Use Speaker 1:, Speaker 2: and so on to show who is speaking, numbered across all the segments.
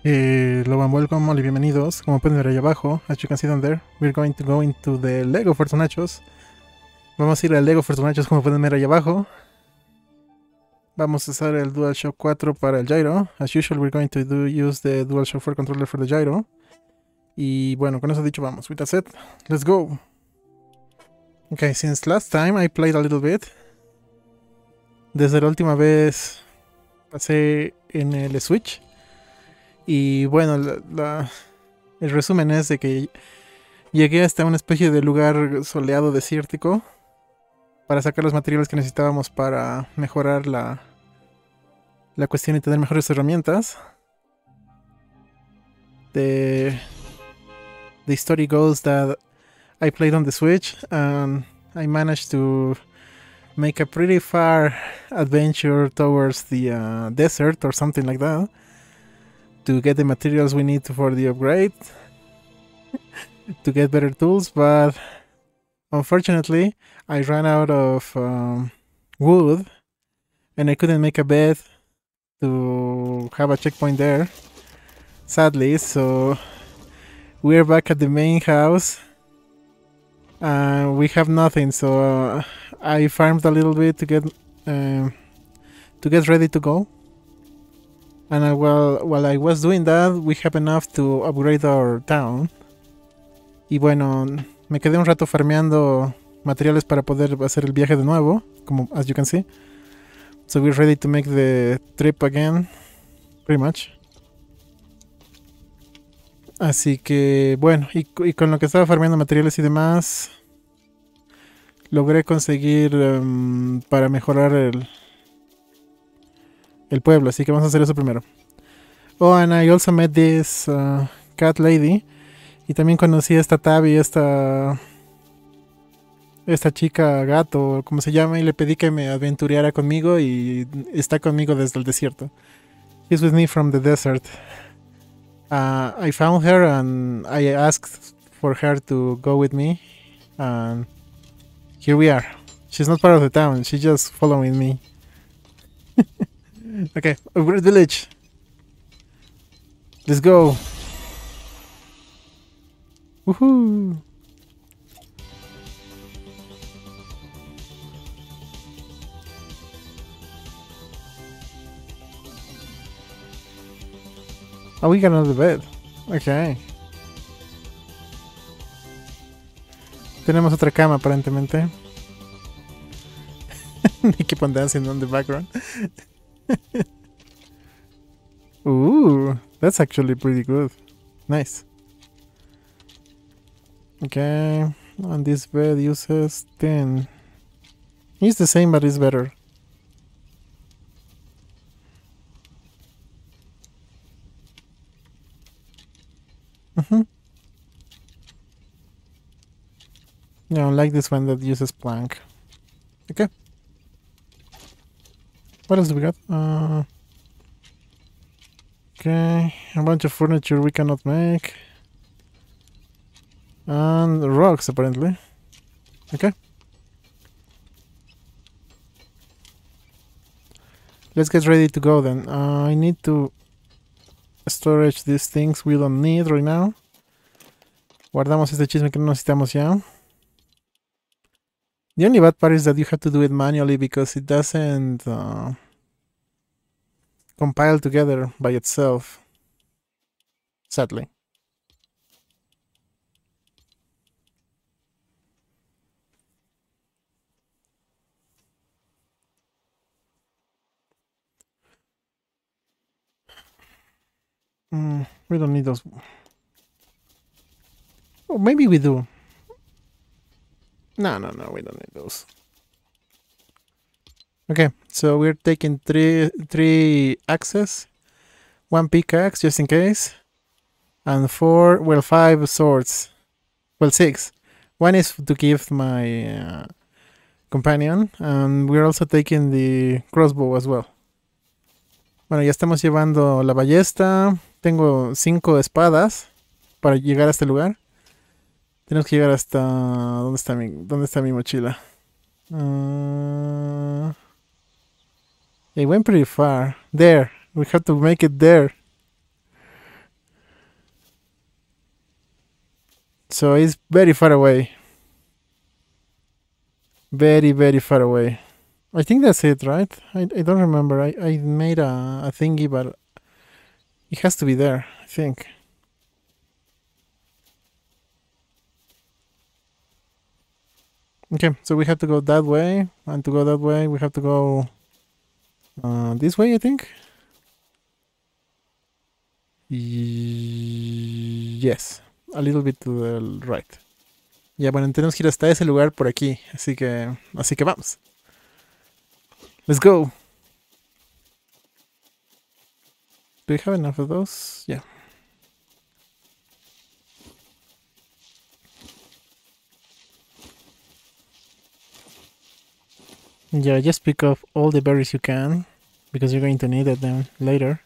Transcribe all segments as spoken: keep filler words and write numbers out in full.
Speaker 1: Eh, hello and welcome, hola y bienvenidos. Como pueden ver ahí abajo, as you can see down there, we're going to go into the Lego Fortunachos. Vamos a ir al Lego Fortunachos, como pueden ver ahí abajo. Vamos a usar el DualShock cuatro para el gyro. As usual, we're going to do, use the DualShock four controller for the gyro. Y bueno, con eso dicho, vamos. With that said, let's go. Okay, since last time I played a little bit. Desde la última vez pasé en el Switch. Y bueno, la, la, el resumen es de que llegué hasta una especie de lugar soleado desértico para sacar los materiales que necesitábamos para mejorar la, la cuestión y tener mejores herramientas. The, the story goes that I played on the Switch and I managed to make a pretty far adventure towards the uh, desert or something like that to get the materials we need for the upgrade, to get better tools, but unfortunately I ran out of um, wood and I couldn't make a bed to have a checkpoint there, sadly, so we're back at the main house and we have nothing, so uh, I farmed a little bit to get uh, to get ready to go. And I, while, while I was doing that, we have enough to upgrade our town. Y bueno, me quedé un rato farmeando materiales para poder hacer el viaje de nuevo, como as you can see. So we're ready to make the trip again, pretty much. Así que bueno, y, y con lo que estaba farmeando materiales y demás, logré conseguir um, para mejorar el... el pueblo, así que vamos a hacer eso primero. Oh, and I also met this uh, cat lady. Y también conocí a esta Tabby, esta... esta chica gato, como se llama, y le pedí que me aventureara conmigo y está conmigo desde el desierto. She's with me from the desert. Uh, I found her and I asked for her to go with me. And here we are. She's not part of the town, she's just following me. Okay, Upgrade Village. Let's go. Woohoo! Oh, we got another bed. Okay. Tenemos otra cama aparentemente. They keep on dancing on the background. Ooh, that's actually pretty good. Nice. Okay, and this bed uses ten. It's the same, but it's better. Mm-hmm. Yeah, I like this one that uses plank. Okay. What else do we got? Uh, okay, a bunch of furniture we cannot make. And rocks, apparently. Okay. Let's get ready to go then. Uh, I need to storage these things we don't need right now. Guardamos este chisme que no necesitamos ya. The only bad part is that you have to do it manually because it doesn't uh, compile together by itself. Sadly. Mm, we don't need those. Oh, maybe we do. No, no, no, we don't need those. Okay, so we're taking three three axes, one pickaxe just in case, and four, well, five swords. Well, six. One is to give my uh, companion, and we're also taking the crossbow as well. Bueno, ya estamos llevando la ballesta. Tengo cinco espadas para llegar a este lugar. Tenemos que llegar hasta... ¿Dónde está mi, dónde está mi mochila? Uh, it went pretty far. There. We have to make it there. So it's very far away. Very, very far away. I think that's it, right? I, I don't remember. I, I made a, a thingy, but it has to be there, I think. Okay, so we have to go that way, and to go that way, we have to go uh, this way, I think. Y- yes, a little bit to the right. Ya, bueno, tenemos que ir hasta ese lugar por aquí, así que, así que vamos. Let's go. Do we have enough of those? Yeah. Yeah, just pick up all the berries you can, because you're going to need them later.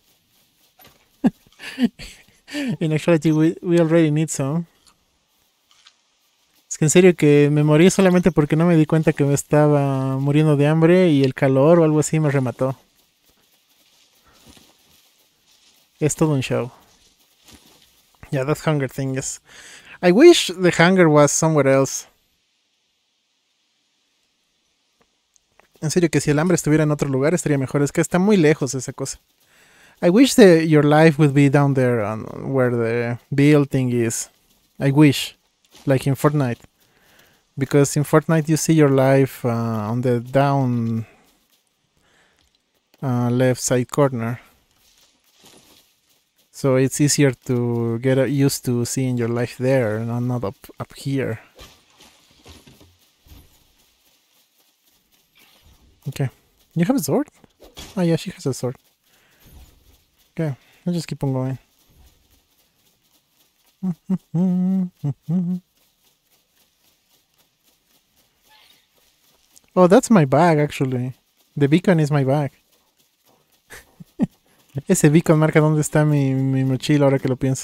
Speaker 1: In actuality, we, we already need some. Es que en serio que me morí solamente porque no me di cuenta que me estaba muriendo de hambre y el calor o algo así me remató. Es todo un show. Yeah, that hunger thing is... I wish the hunger was somewhere else. En serio que si el hambre estuviera en otro lugar estaría mejor. Es que está muy lejos esa cosa. I wish that your life would be down there on where the build thing is. I wish. Like in Fortnite. Because in Fortnite you see your life uh, on the down uh, left side corner. So it's easier to get used to seeing your life there and not up, up here. Okay. You have a sword? Oh yeah, she has a sword. Okay, I'll just keep on going. Oh, that's my bag actually. The beacon is my bag. Ese beacon marca dónde está mi, mi mochila ahora que lo pienso.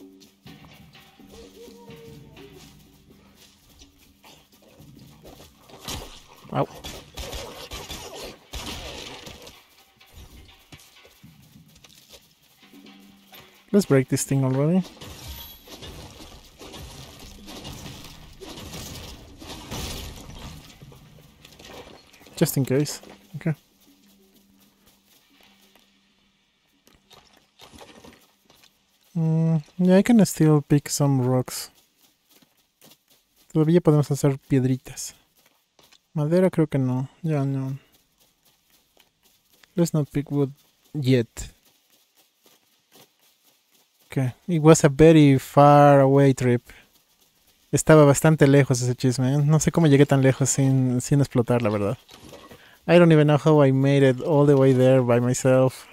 Speaker 1: Au. Let's break this thing already. Just in case. Okay. Mm, yeah, I can still pick some rocks. Todavía podemos hacer piedritas. Madera creo que no. Ya yeah, no. Let's not pick wood yet. Okay. It was a very far away trip. Estaba bastante lejos ese chisme. ¿Eh? No sé cómo llegué tan lejos sin, sin explotar, la verdad. I don't even know how I made it all the way there by myself.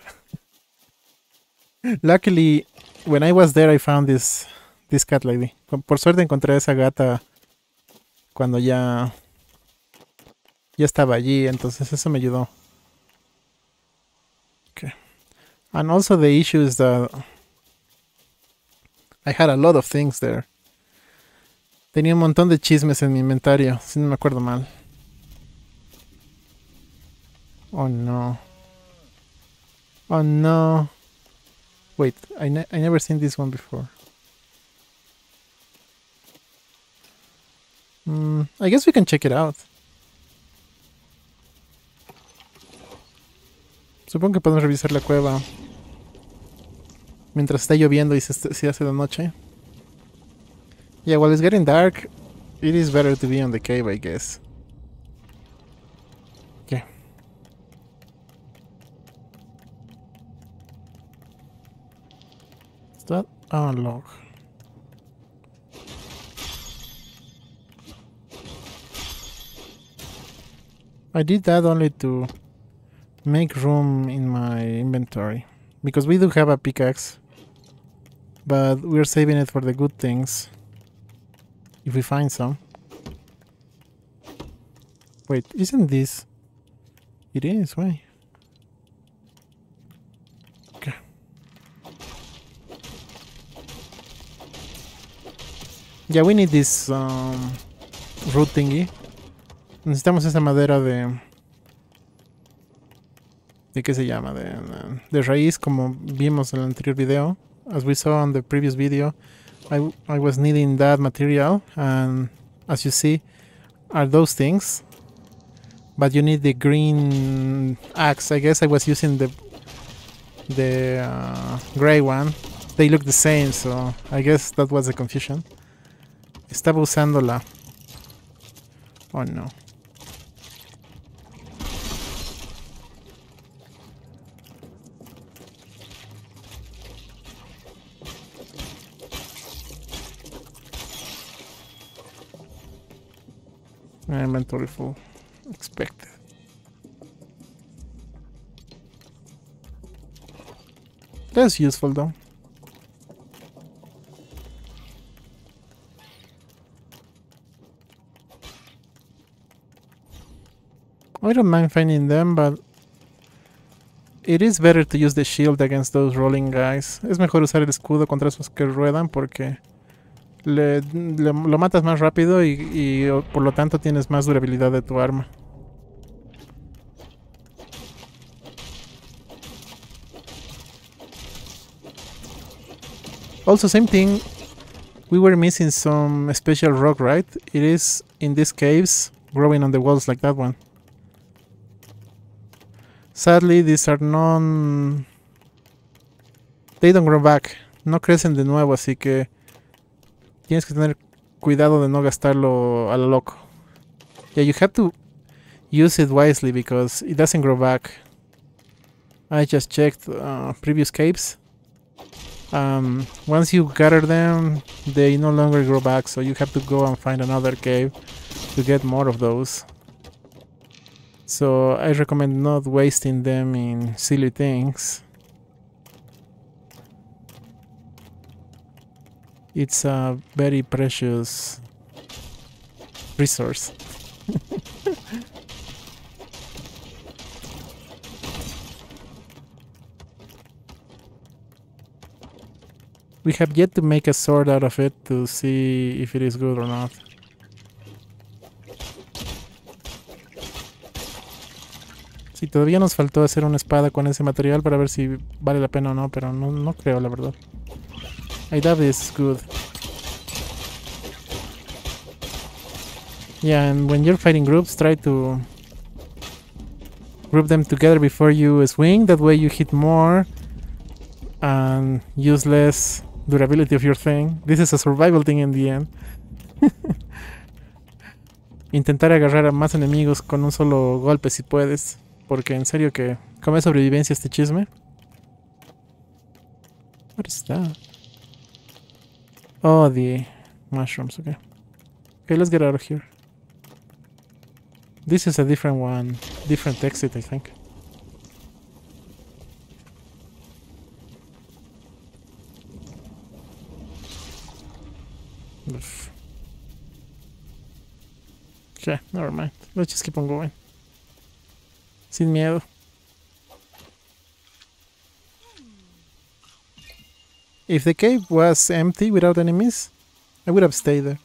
Speaker 1: Luckily, when I was there, I found this this cat lady. Por suerte encontré a esa gata cuando ya ya estaba allí, entonces eso me ayudó. Okay. And also the issue is that I had a lot of things there. Tenía un montón de chismes en mi inventario, si no me acuerdo mal. Oh no. Oh no. Wait, I, ne I never seen this one before. Mm, I guess we can check it out. Supongo que podemos revisar la cueva mientras está lloviendo y se, se hace de noche. Yeah, while it's getting dark, it is better to be on the cave, I guess. Okay. Is that a log? I did that only to make room in my inventory. Because we do have a pickaxe. But we're saving it for the good things. If we find some. Wait, isn't this... It is, why? Okay. Yeah, we need this um, root thingy. Necesitamos esa madera de... ¿De qué se llama? De, de raíz, como vimos en el anterior video. As we saw on the previous video, I, I was needing that material, and as you see, are those things. But you need the green axe. I guess I was using the the uh, gray one. They look the same, so I guess that was the confusion. Estaba usándola. Oh no. Inventory full. Expected. That's useful though. I don't mind finding them, but it is better to use the shield against those rolling guys. Es mejor usar el escudo contra esos que ruedan porque le, le, lo matas más rápido y, y por lo tanto tienes más durabilidad de tu arma. Also, same thing, we were missing some special rock, right? It is in these caves, growing on the walls like that one. Sadly, these are non... They don't grow back. No crecen de nuevo, así que tienes que tener cuidado de no gastarlo a lo loco. Yeah, you have to use it wisely because it doesn't grow back. I just checked uh, previous caves. Um, once you gather them, they no longer grow back, so you have to go and find another cave to get more of those. So I recommend not wasting them in silly things. It's a very precious resource. We have yet to make a sword out of it to see if it is good or not. Sí, todavía nos faltó hacer una espada con ese material para ver si vale la pena o no, pero no, no creo, la verdad. I doubt it's good. Yeah, and when you're fighting groups, try to group them together before you swing. That way you hit more and use less durability of your thing. This is a survival thing in the end. Intentar agarrar a más enemigos con un solo golpe si puedes. Porque en serio que come sobrevivencia este chisme. What is that? Oh, the mushrooms, okay. Okay, let's get out of here. This is a different one. Different exit, I think. Oof. Okay, never mind. Let's just keep on going. Sin miedo. If the cave was empty without enemies, I would have stayed there.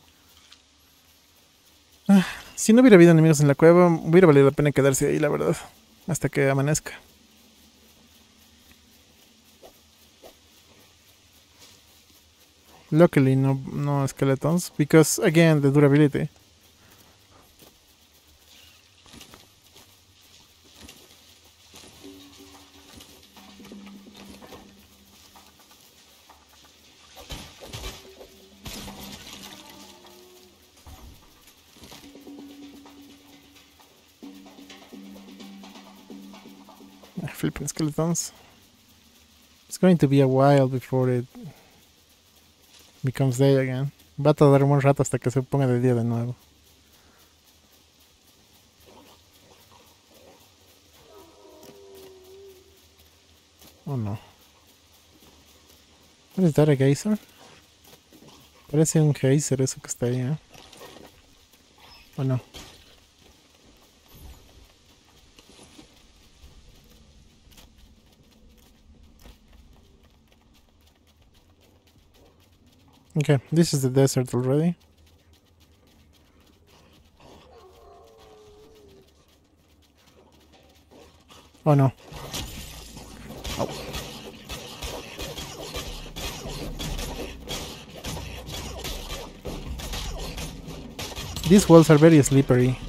Speaker 1: Ah, si no hubiera habido enemigos en la cueva, hubiera valido la pena quedarse ahí, la verdad. Hasta que amanezca. Luckily, no, no skeletons, because, again, the durability. Flipping skeletons. It's going to be a while before it becomes day again. Va a tardar un buen rato hasta que se ponga de día de nuevo. Oh no. What is that, a geyser? Parece un geyser eso que está ahí, ¿eh? Oh no. Okay, this is the desert already. Oh no. Oh. These walls are very slippery.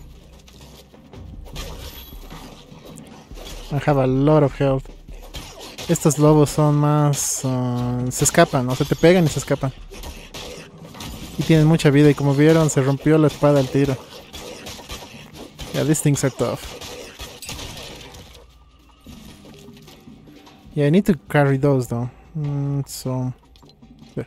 Speaker 1: I have a lot of health. Estos lobos son más... Uh, se escapan, o sea, te pegan y se escapan. Y tienen mucha vida y como vieron se rompió la espada al tiro. Yeah, these things are tough. Yeah, I need to carry those though. Mm, so... There.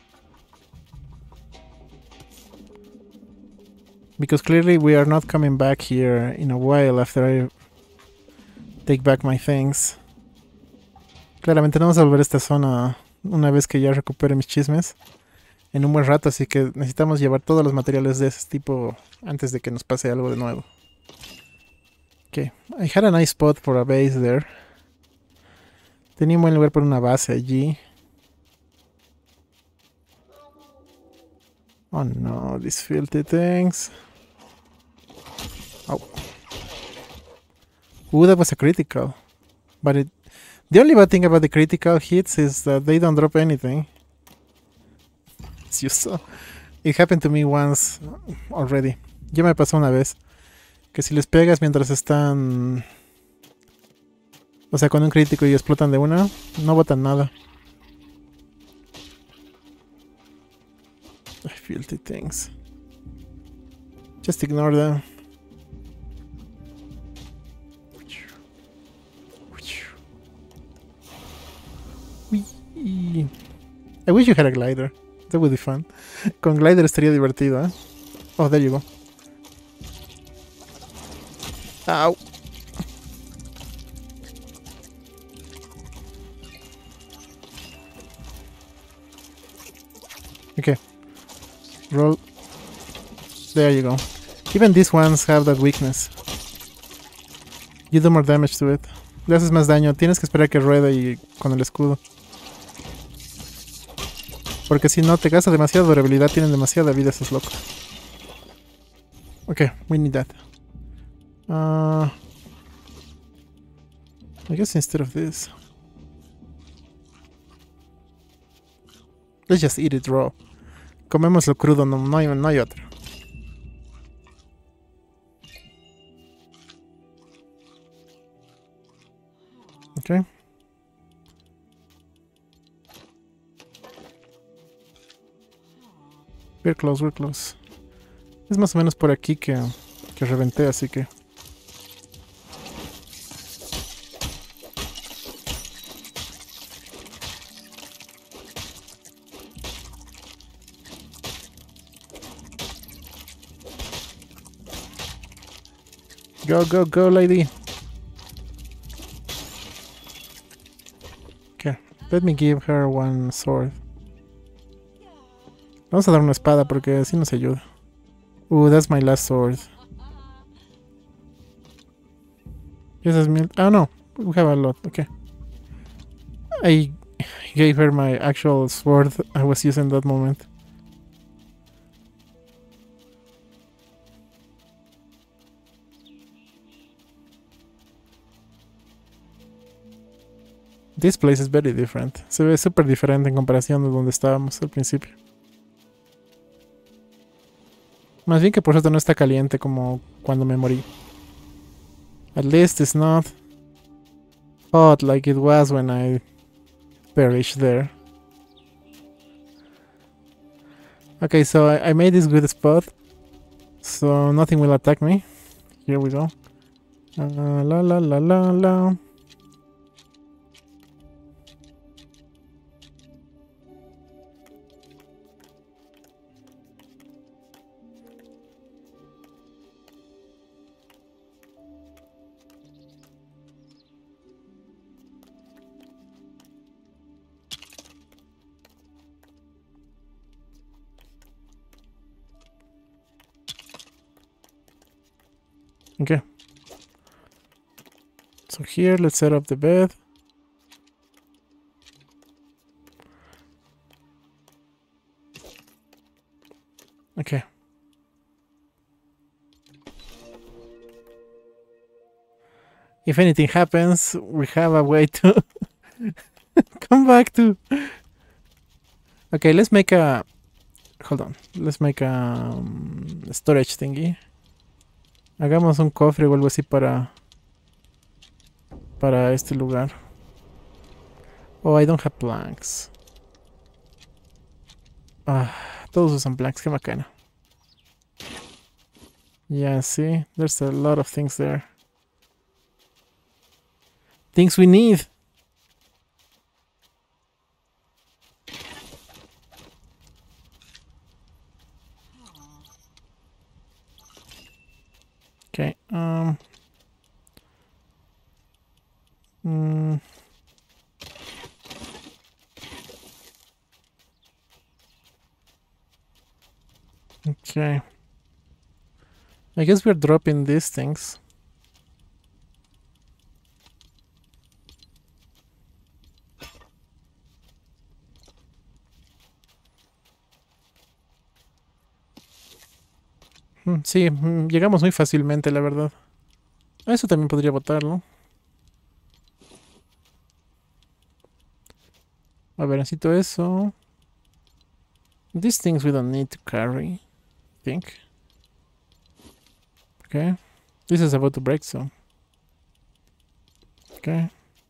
Speaker 1: Because clearly we are not coming back here in a while after I take back my things. Claramente no vamos a volver a esta zona una vez que ya recupere mis chismes en un buen rato, así que necesitamos llevar todos los materiales de ese tipo antes de que nos pase algo de nuevo. Okay, I had a nice spot for a base there. Tenía un buen lugar para una base allí. Oh no, these filthy things. Oh. Ooh, that was a critical. But it, the only bad thing about the critical hits is that they don't drop anything. As you saw. It happened to me once already. Ya me pasó una vez. Que si les pegas mientras están... O sea, con un crítico y explotan de una, no botan nada. Filthy things. Just ignore them. I wish you had a glider. That would be fun. Con glider estaría divertido, ¿eh? Oh, there you go. Ow. Okay. Roll. There you go. Even these ones have that weakness. You do more damage to it. Le haces más daño. Tienes que esperar que ruede y con el escudo. Porque si no te gasta demasiada durabilidad, tienen demasiada vida esos locos. Okay, we need that. Uh, I guess instead of this, let's just eat it raw. Comémoslo crudo, no, no, hay, no hay otro. Okay. We're close, we're close. Es más o menos por aquí que, que reventé, así que... Go, go, go, lady. Okay, let me give her one sword. Vamos a dar una espada porque así nos ayuda. Uh, that's my last sword. Yes, that's me. Oh no, we have a lot. Okay. I gave her my actual sword I was using that moment. This place is very different. Se ve súper diferente en comparación de donde estábamos al principio. Más bien que por cierto no está caliente como cuando me morí. At least it's not hot like it was when I perished there. Okay, so I, I made this good spot. So nothing will attack me. Here we go. Uh, la la la la la. Okay. So here, let's set up the bed. Okay. If anything happens, we have a way to come back to... Okay, let's make a hold on. Let's make a um, storage thingy. Hagamos un cofre o algo así para para este lugar. Oh, I don't have planks. Ah, todos usan planks, qué bacana. Yeah, see, there's a lot of things there. Things we need. Okay, um... Mm, okay. I guess we're dropping these things. Mm, sí, mm, llegamos muy fácilmente, la verdad. Eso también podría botarlo. A ver, necesito eso. These things we don't need to carry, I think. Okay. This is about to break, so. Okay.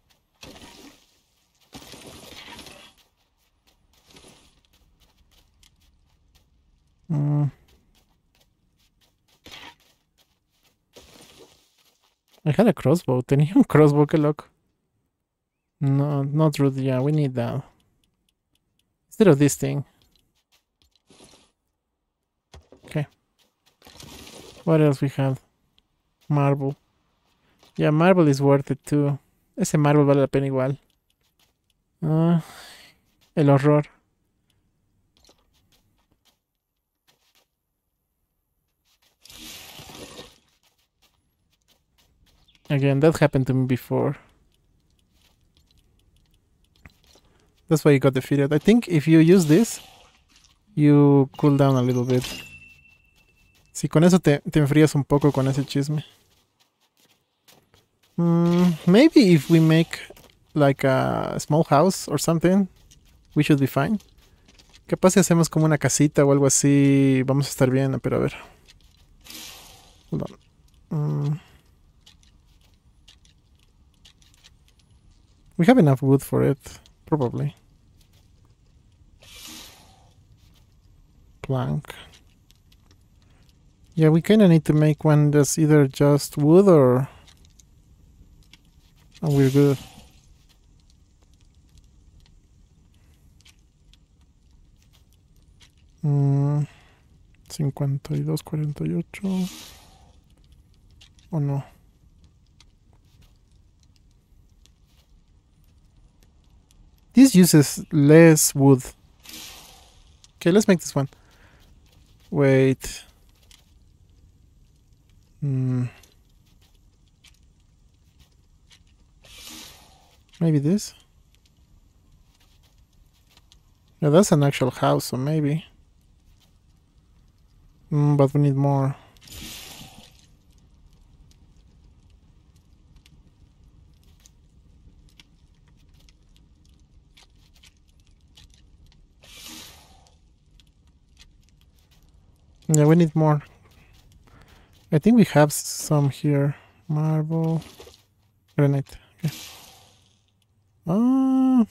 Speaker 1: Mm. I had a crossbow. Tenía un crossbow, qué loco. No, not rude. Yeah, we need that. Instead of this thing. Okay. What else we have? Marble. Yeah, marble is worth it too. Ese marble vale la pena igual. Ah, el horror. Again, that happened to me before. That's why you got defeated. I think if you use this, you cool down a little bit. Si con eso te, te enfrías un poco con ese chisme. Mm, maybe if we make like a small house or something, we should be fine. Capaz si hacemos como una casita o algo así, vamos a estar bien, pero a ver. Hold on. Mm. We have enough wood for it, probably. Plank. Yeah, we kinda need to make one that's either just wood or... and we're good. Mm, cincuenta y dos, cuarenta y ocho. ¿O no? This uses less wood. Okay, let's make this one. Wait. Hmm. Maybe this? Yeah, that's an actual house, so maybe. Mm, but we need more. Yeah, we need more. I think we have some here. Marble. Granite. Okay. Uh,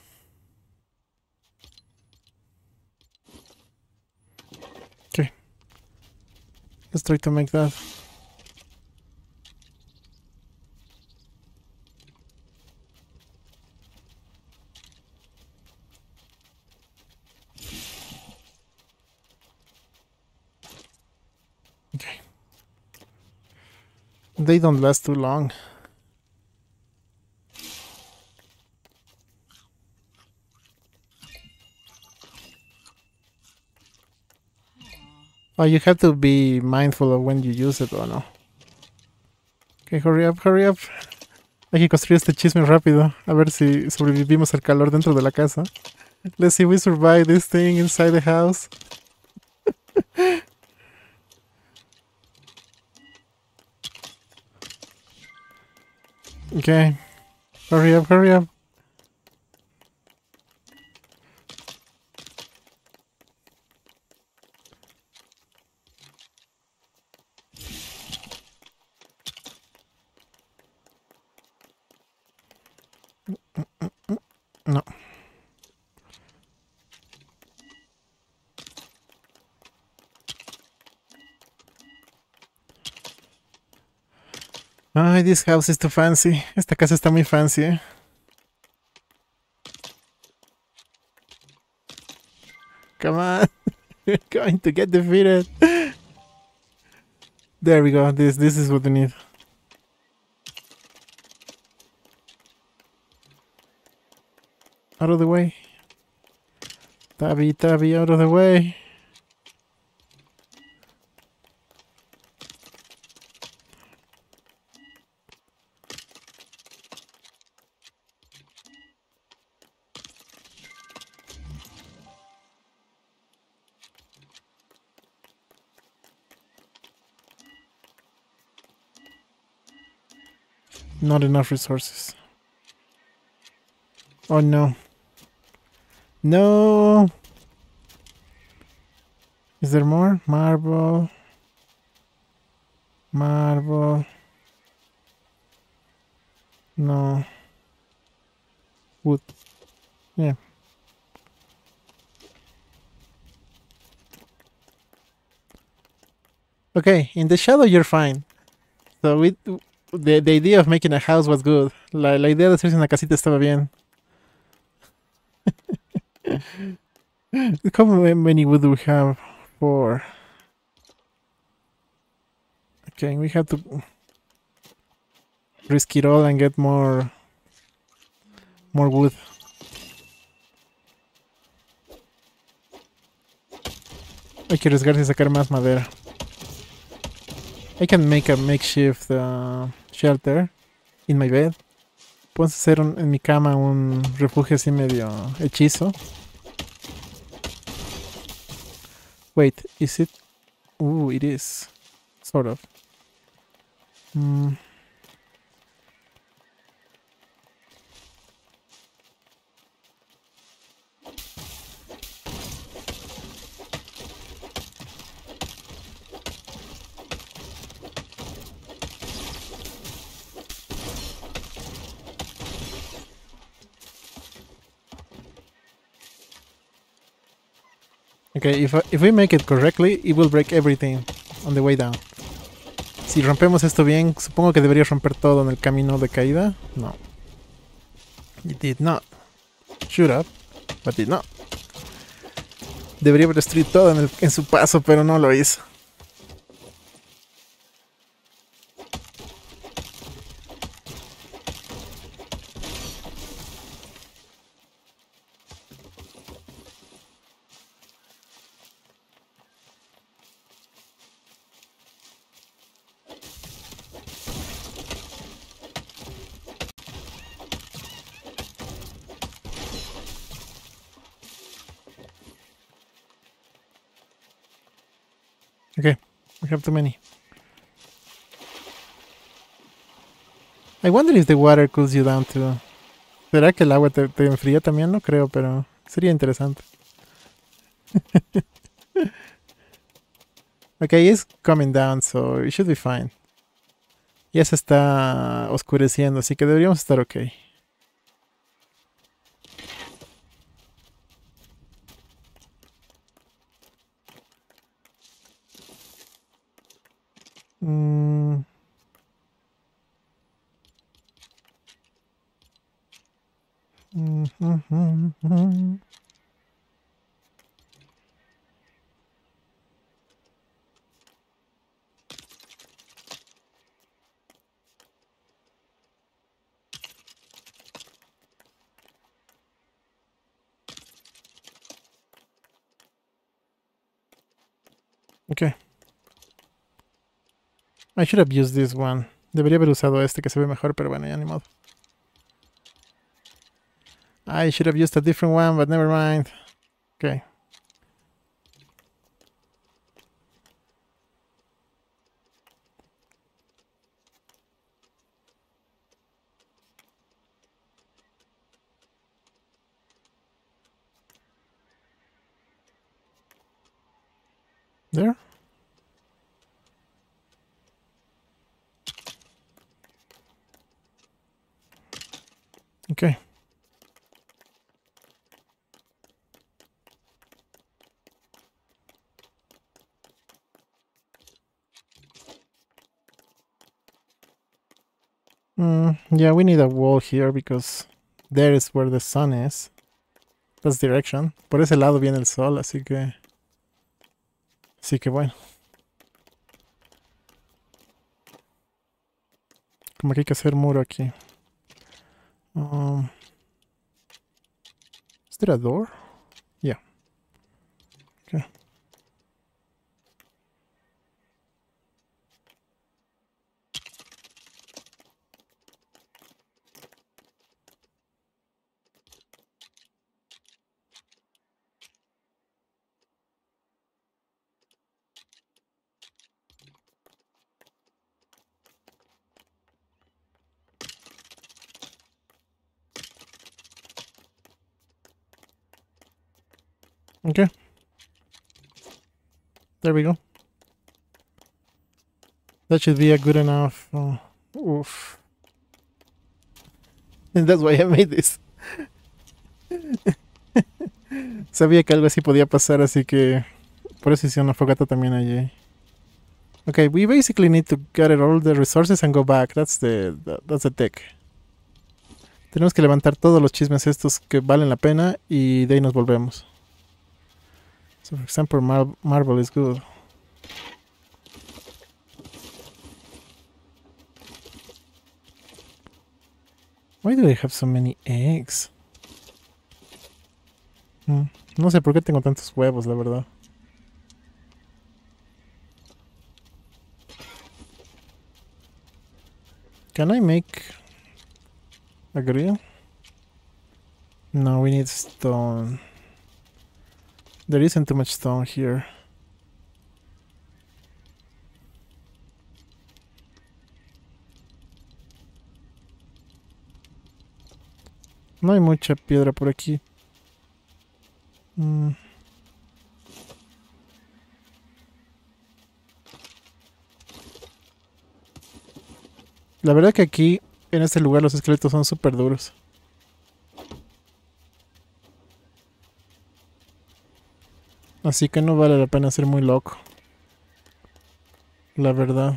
Speaker 1: okay. Let's try to make that. Okay. They don't last too long. Oh, you have to be mindful of when you use it or no. Okay, hurry up, hurry up. Hay que construir este chisme rápido. A ver si sobrevivimos al calor dentro de la casa. Let's see if we survive this thing inside the house. Okay. Hurry up, hurry up. Ay, this house is too fancy. Esta casa está muy fancy, eh. Come on. We're going to get defeated. There we go. This this is what we need. Out of the way. Tabby, Tabby, out of the way. Not enough resources. Oh no. No! Is there more? Marble. Marble. No. Wood. Yeah. Okay, in the shadow you're fine. So we, the, the idea of making a house was good. La, la idea de hacerse una casita estaba bien. How many wood do we have? Four. Okay, we have to risk it all and get more more wood. Hay que arriesgarse a sacar más madera. I can make a makeshift uh, shelter in my bed. Puedo hacer un, en mi cama un refugio así medio hechizo. Wait, is it? Ooh, it is. Sort of. Mm. Okay, if, if we make it correctly, it will break everything on the way down. Si rompemos esto bien, supongo que debería romper todo en el camino de caída. No. It did not. Should have, but did not. Debería haber destruido todo en, el, en su paso, pero no lo hizo. Okay, we have too many. I wonder if the water cools you down too. ¿Será que el agua te, te enfría también? No creo, pero sería interesante. Okay, it's coming down, so it should be fine. Ya se está oscureciendo, así que deberíamos estar ok. Mm. Mm -hmm -hmm -hmm. Okay. I should have used this one. Debería haber usado este que se ve mejor, pero bueno, ya ni modo. I should have used a different one, but never mind. Okay. There. Okay. Mm, yeah, we need a wall here because there is where the sun is. That's direction. Por ese lado viene el sol, así que... Así que bueno. Como que hay que hacer muro aquí. Um, is there a door? Yeah. Okay. Okay. There we go. That should be a good enough. Uh, oof. And that's why I made this. Sabía que algo así podía pasar, así que por eso hice una fogata también allí. Okay, we basically need to gather all the resources and go back. That's the, the that's the tech. Tenemos que levantar todos los chismes estos que valen la pena y de ahí nos volvemos. So for example, mar marble is good. Why do I have so many eggs? Hmm, no sé por qué tengo tantos huevos, la verdad. Can I make a grill? No, we need stone. There isn't too much stone here. No hay mucha piedra por aquí. Mm. La verdad que aquí, en este lugar, los esqueletos son súper duros. Así que no vale la pena ser muy loco. La verdad.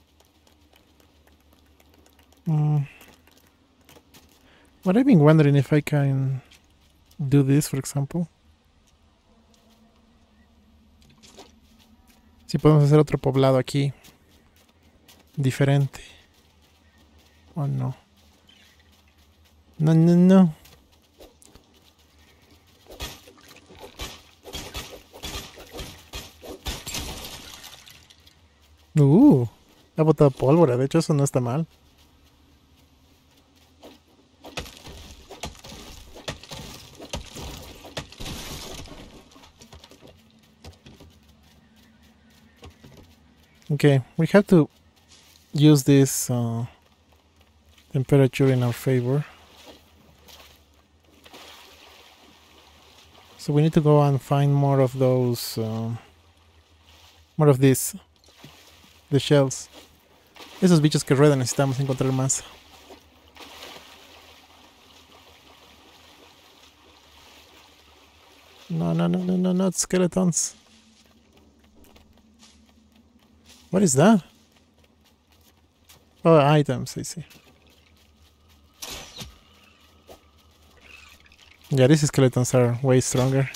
Speaker 1: Mm. But I've been wondering if I can do this, for example. Si podemos hacer otro poblado aquí. Diferente. Oh, no. No, no, no. Uh, ha botado pólvora. De hecho, eso no está mal. Okay, we have to use this uh, temperature in our favor. So we need to go and find more of those, um, more of this, the shells. Esos bichos que ruedan necesitamos encontrar más. No, no, no, no, no, not skeletons. What is that? Oh, items, I see. Yeah, these skeletons are way stronger.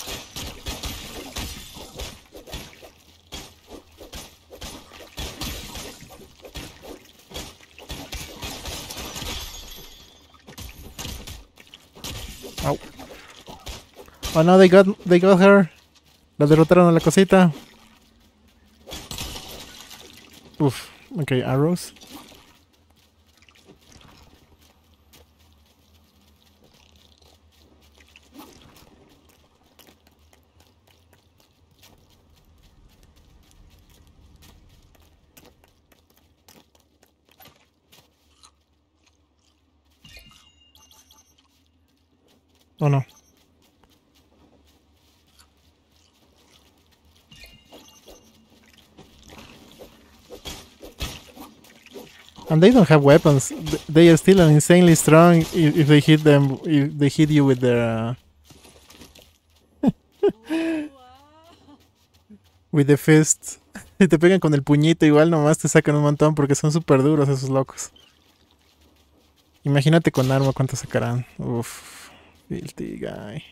Speaker 1: Oh. Oh no, they got they got her. La derrotaron a la cosita. Uf, okay, arrows. Oh no. And they don't have weapons. They are still insanely strong if they hit them, if they hit you with their... Uh, with the fist. Si te pegan con el puñito igual nomás te sacan un montón porque son súper duros esos locos. Imagínate con arma cuánto sacarán. Uff, filthy guy.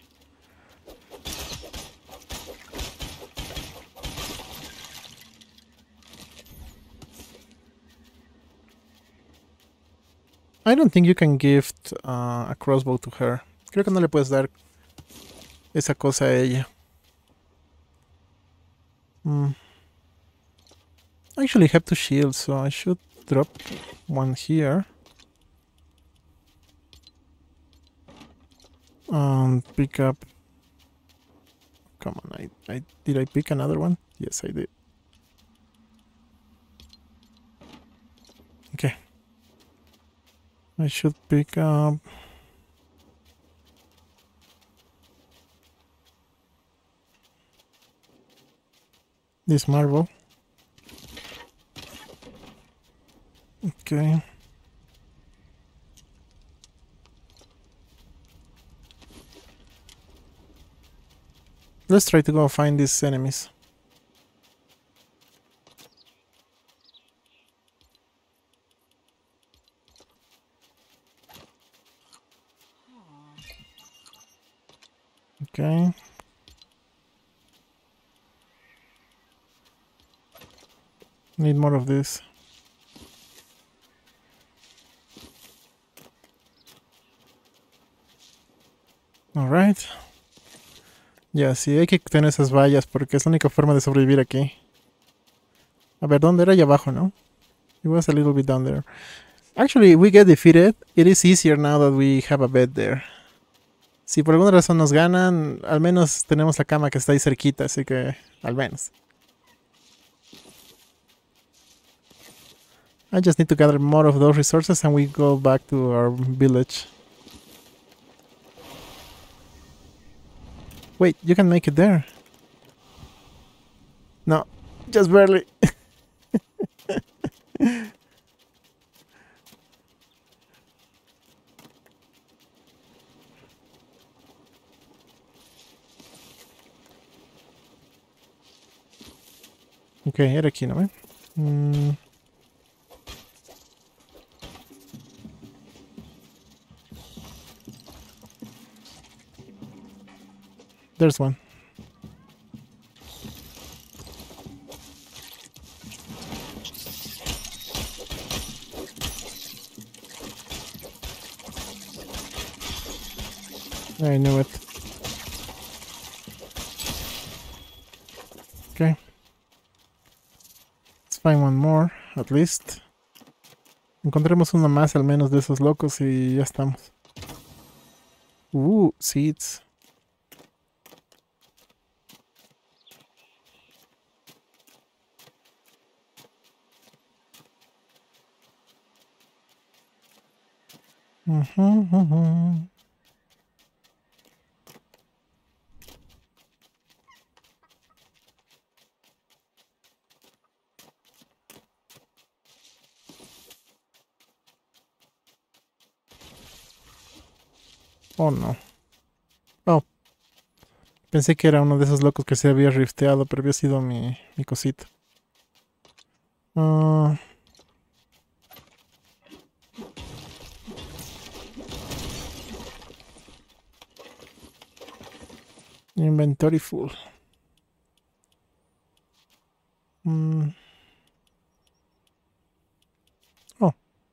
Speaker 1: I don't think you can gift uh, a crossbow to her. Creo que no le puedes dar esa cosa a ella. Mm. I actually have two shields, so I should drop one here. And pick up... Come on, I, I did I pick another one? Yes, I did. Okay. I should pick up... this marble. Okay. Let's try to go find these enemies. Okay. Need more of this. Alright. Ya, sí, hay que tener esas vallas porque es la única forma de sobrevivir aquí. A ver, ¿dónde era? Allá abajo, ¿no? It was a little bit down there. Actually, if we get defeated, it is easier now that we have a bed there. Si por alguna razón nos ganan, al menos tenemos la cama que está ahí cerquita, así que al menos. I just need to gather more of those resources and we go back to our village. Wait, you can make it there. No, just barely. Ok, era aquí, ¿no? ¿Eh? Mm. There's one. I knew it. Okay. Let's find one more, at least. Encontremos uno más al menos de esos locos y ya estamos. Uh, seeds. Uh-huh, uh-huh. Oh no. Oh. Pensé que era uno de esos locos que se había rifteado, pero había sido mi, mi cosita. Uh, inventory full. Mm. Oh.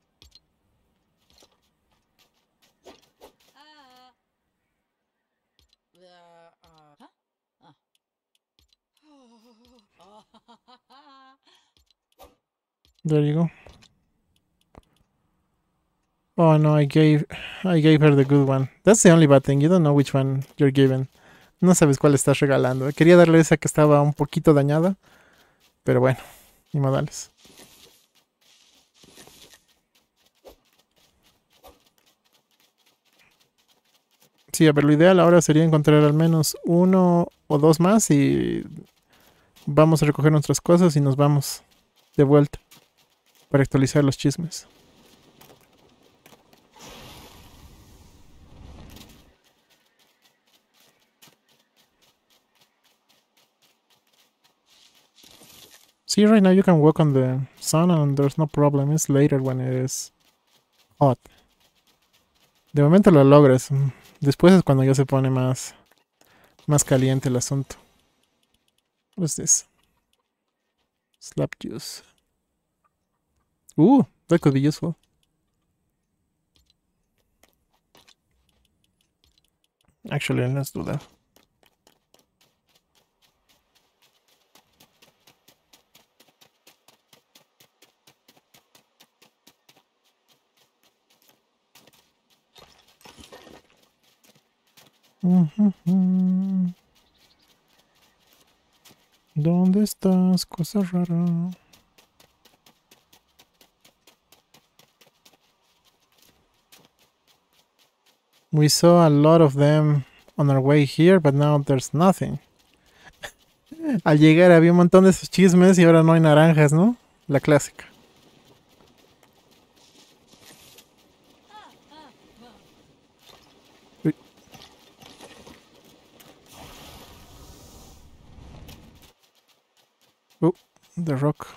Speaker 1: There you go. Oh no, I gave I gave her the good one. That's the only bad thing. You don't know which one you're giving. No sabes cuál estás regalando. Quería darle esa que estaba un poquito dañada. Pero bueno, ni modales. Sí, a ver, lo ideal ahora sería encontrar al menos uno o dos más y vamos a recoger nuestras cosas y nos vamos de vuelta para actualizar los chismes. See, right now you can walk on the sun and there's no problem. It's later when it is hot. De momento lo logras. Después es cuando ya se pone más, más caliente el asunto. What's this? Slap juice. Uh, that could be useful. Actually, let's do that. Mm-hmm. ¿Dónde estás, cosa rara? We saw a lot of them on our way here, but now there's nothing. Al llegar había un montón de esos chismes y ahora no hay naranjas, ¿no? La clásica. Uy. Oh, the rock.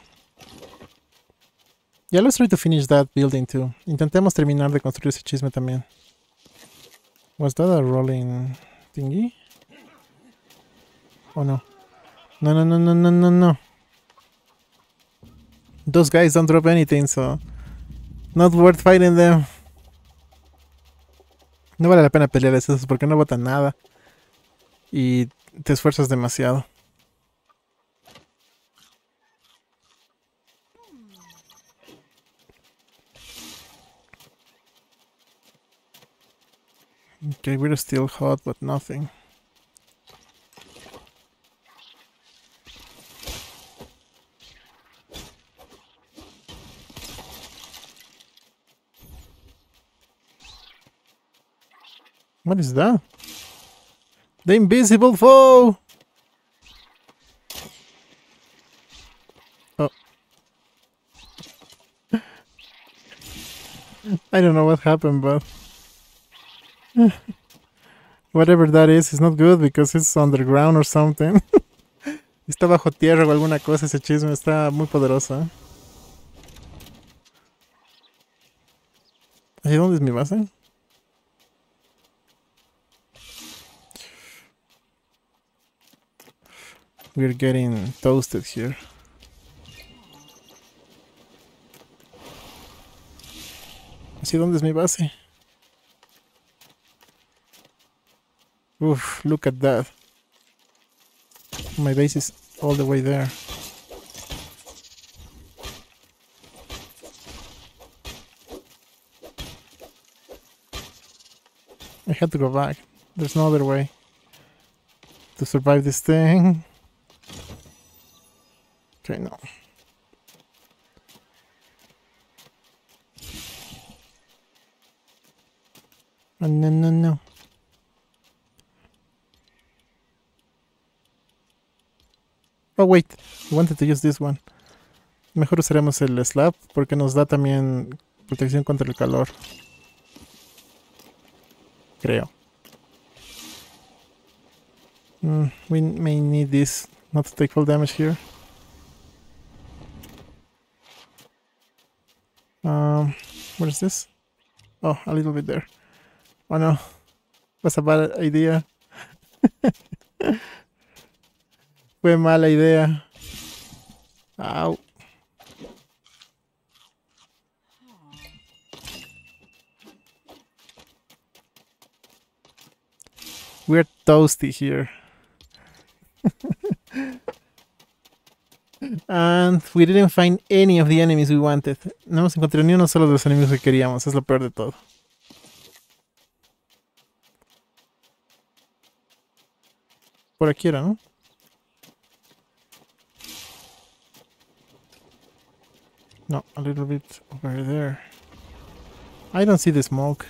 Speaker 1: Yeah, let's try to finish that building too. Intentemos terminar de construir ese chisme también. Was that a rolling thingy? Oh no. No, no, no, no, no, no, no. Those guys don't drop anything, so not worth fighting them. No vale la pena pelear esos porque no botan nada. Y te esfuerzas demasiado. Okay, we're still hot, but nothing. What is that? The invisible foe! Oh. I don't know what happened, but whatever that is, it's not good because it's underground or something. Está bajo tierra o alguna cosa, ese chisme está muy poderoso. ¿Hacia dónde es mi base? We're getting toasted here. ¿Hacia dónde es mi base? Oof, look at that. My base is all the way there. I had to go back. There's no other way to survive this thing. Okay, no. Oh, no, no, no. Oh, wait. I wanted to use this one. Mejor usaremos el slab porque nos da también protección contra el calor. Creo. Mm, we may need this not to take full damage here. Um, what is this? Oh, a little bit there. Oh no, was a bad idea. Fue mala idea. Ow. We're toasty here. And we didn't find any of the enemies we wanted. No hemos encontrado ni uno solo de los enemigos que queríamos. Es lo peor de todo. Por aquí era, ¿no? No, a little bit over there. I don't see the smoke.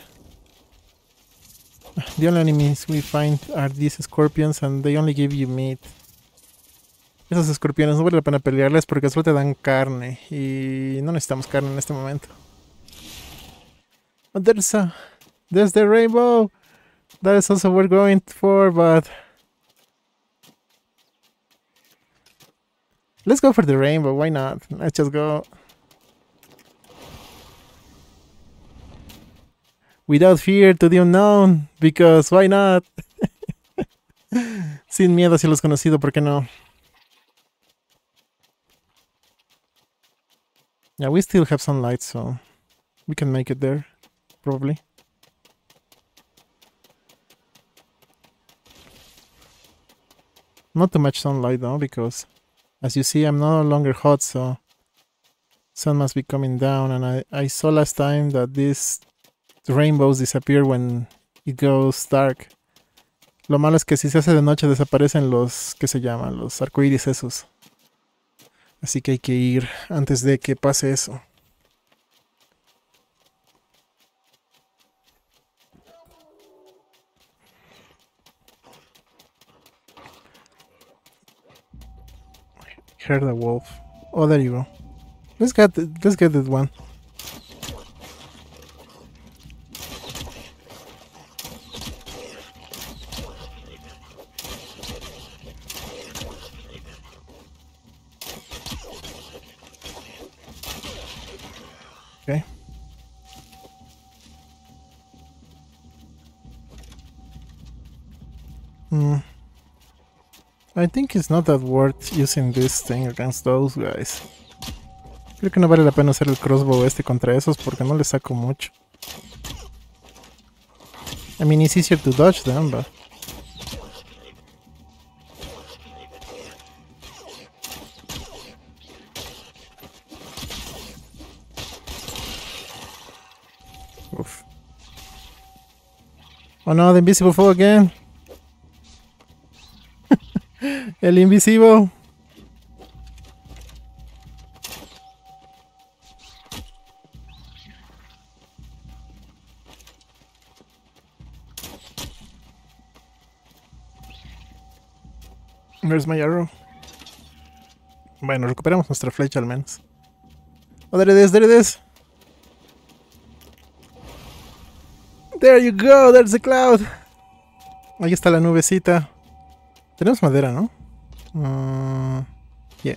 Speaker 1: The only enemies we find are these scorpions and they only give you meat. Esos escorpiones no vale la pena pelearles porque solo te dan carne y no necesitamos carne en este momento. Oh, there's a, there's the rainbow. That is also what we're going for, but let's go for the rainbow. Why not? Let's just go. Without fear to the unknown, because why not? Sin miedo hacia lo desconocido, ¿por qué no? Yeah, we still have some light, so we can make it there, probably. Not too much sunlight though, because as you see, I'm no longer hot, so sun must be coming down, and I, I saw last time that these rainbows disappear when it goes dark. Lo malo es que si se hace de noche desaparecen los, ¿qué se llaman? Los arcoíris esos. Así que hay que ir antes de que pase eso. Heard a wolf. Oh, there you go. Let's get let's get that one. Okay. Hmm. I think it's not that worth using this thing against those guys. Creo que no vale la pena hacer el crossbow este contra esos porque no le saco mucho. I mean, it's easier to dodge them, but... Oof. Oh no, the invisible foe again! El invisible! Where's my arrow? Bueno, recuperamos nuestra flecha al menos. Oh, there it is, there it is! There you go, there's the cloud! Ahí está la nubecita. Tenemos madera, ¿no? Uh, yeah.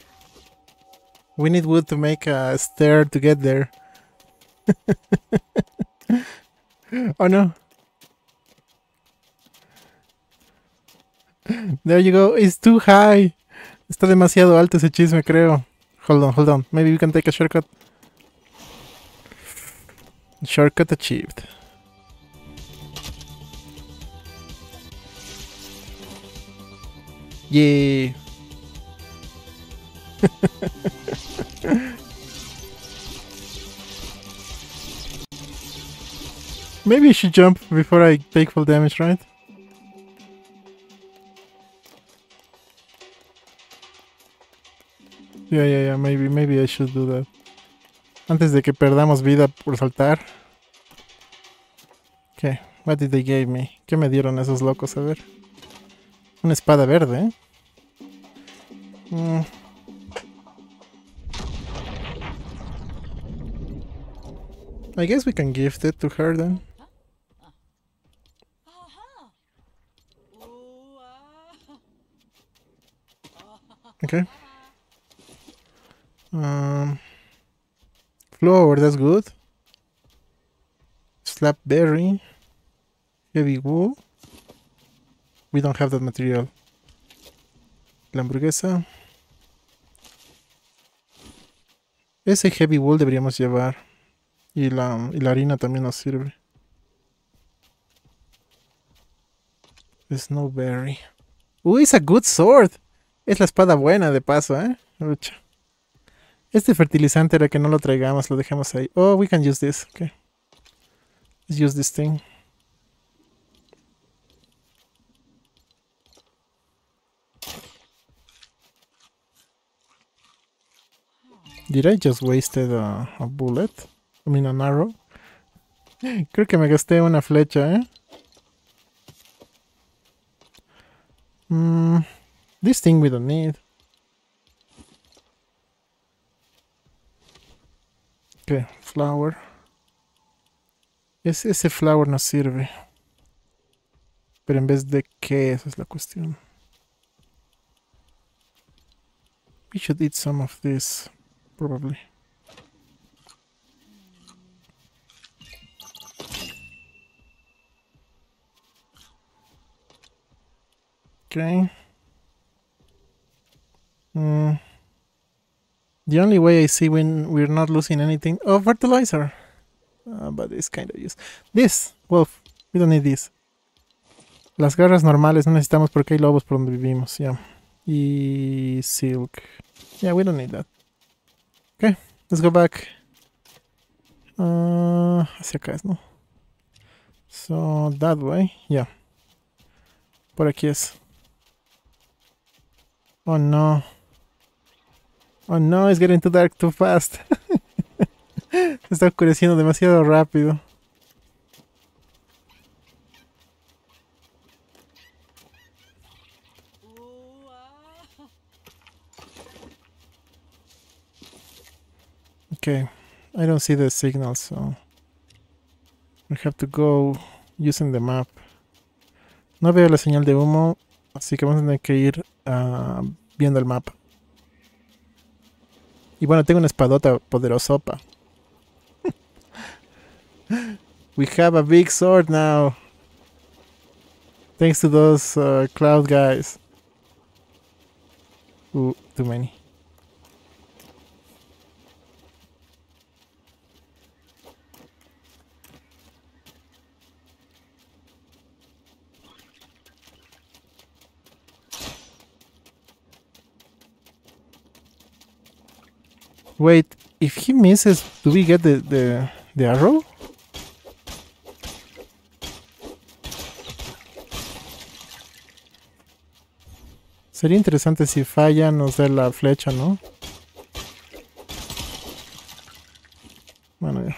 Speaker 1: We need wood to make a stair to get there. Oh no. There you go. It's too high. Está demasiado alto ese chisme, creo. Hold on, hold on. Maybe we can take a shortcut. Shortcut achieved. Yeah. Maybe you should jump before I take full damage, right? Yeah, yeah, yeah, maybe, maybe I should do that. Antes de que perdamos vida por saltar. ¿Qué? What did they give me? ¿Qué me dieron esos locos? A ver. Una espada verde, ¿eh? Mm. I guess we can gift it to her then. Okay. Um, flower, that's good. Slap berry. Heavy wool. We don't have that material. La hamburguesa. Ese heavy wool deberíamos llevar. Y la, y la harina también nos sirve. Snowberry. Uy, it's a good sword. Es la espada buena de paso, ¿eh? Lucha. Este fertilizante era que no lo traigamos, lo dejamos ahí. Oh, we can use this. Okay. Let's use this thing. Did I just wasted a, a bullet? I mean an arrow? Creo que me gasté una flecha, ¿eh? Mm, this thing we don't need. Okay, flower. Es, ese flower nos sirve. Pero en vez de qué, esa es la cuestión. We should eat some of this, probably. Okay. Mm. The only way I see when we're not losing anything. Oh, fertilizer. Uh, but it's kind of use. This, Wolf. We don't need this. Las garras normales no necesitamos porque hay lobos por donde vivimos. Ya. Yeah. Y silk. Yeah, we don't need that. Okay, let's go back. Uh, hacia acá es, ¿no? So, that way. Yeah. Por aquí es. Oh no. Oh no, it's getting too dark too fast. Se está oscureciendo demasiado rápido. Okay, I don't see the signal, so we have to go using the map. No veo la señal de humo, así que vamos a tener que ir uh, viendo el mapa. Y bueno, tengo una espadota poderosopa. We have a big sword now. Thanks to those uh, cloud guys. Ooh, too many. Wait, if he misses, do we get the, the, the arrow? Sería interesante si falla nos da la flecha, ¿no? Bueno, ya.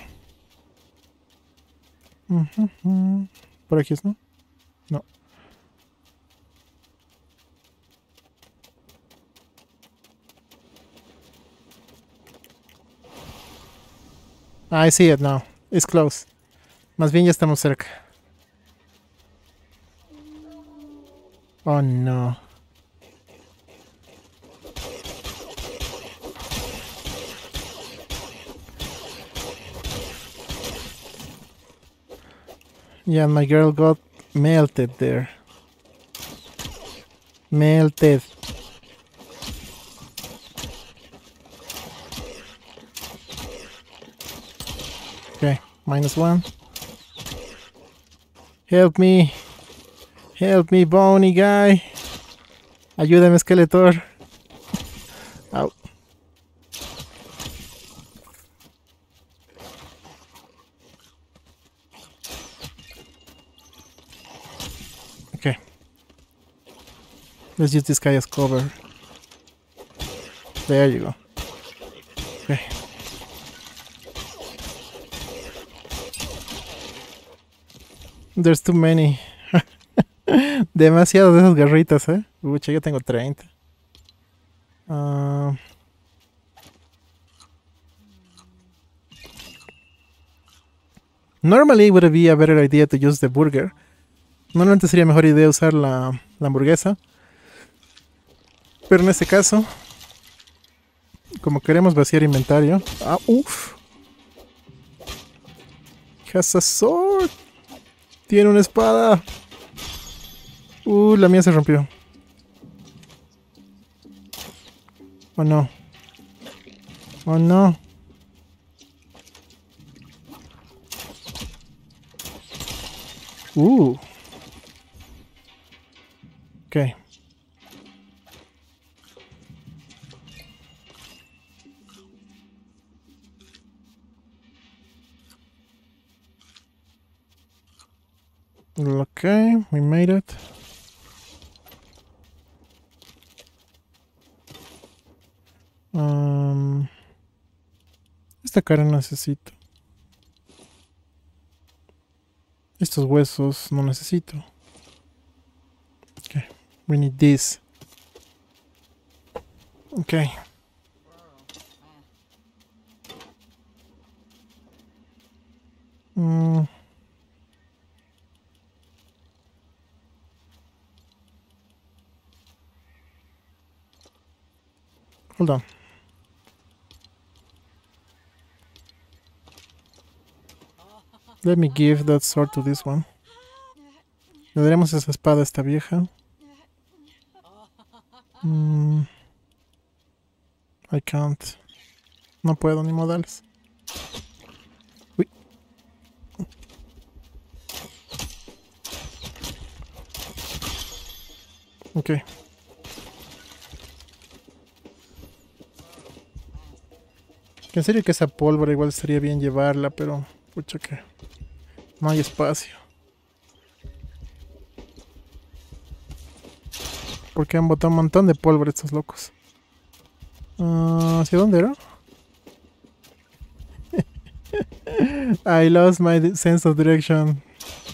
Speaker 1: Uh-huh. Por aquí es, ¿no? No. I see it now. It's close. Más bien ya estamos cerca. Oh no. Yeah, my girl got melted there. Melted. Okay, minus one. Help me. Help me, bony guy. Ayúdame, Skeletor. Au. Okay. Let's use this guy as cover. There you go. Okay. There's too many. Demasiado de esas garritas, eh. Ucha, yo tengo treinta. Uh, normally it would be a better idea to use the burger. Normalmente sería mejor idea usar la, la hamburguesa. Pero en este caso, como queremos vaciar inventario. Ah, uff. Has a sword. Tiene una espada. Uh, la mía se rompió. Oh no. Oh no. Uh. Okay. Okay, we made it. Um, esta cara necesito. Estos huesos no necesito. Okay, we need this. Okay. Mm. Hold on. Let me give that sword to this one. Le daremos esa espada a esta vieja. Mm, I can't. No puedo ni modales. Uy. Ok. Que en serio que esa pólvora igual estaría bien llevarla, pero pucha que no hay espacio. Porque han botado un montón de pólvora estos locos. Uh, ¿Hacia dónde era? I lost my sense of direction.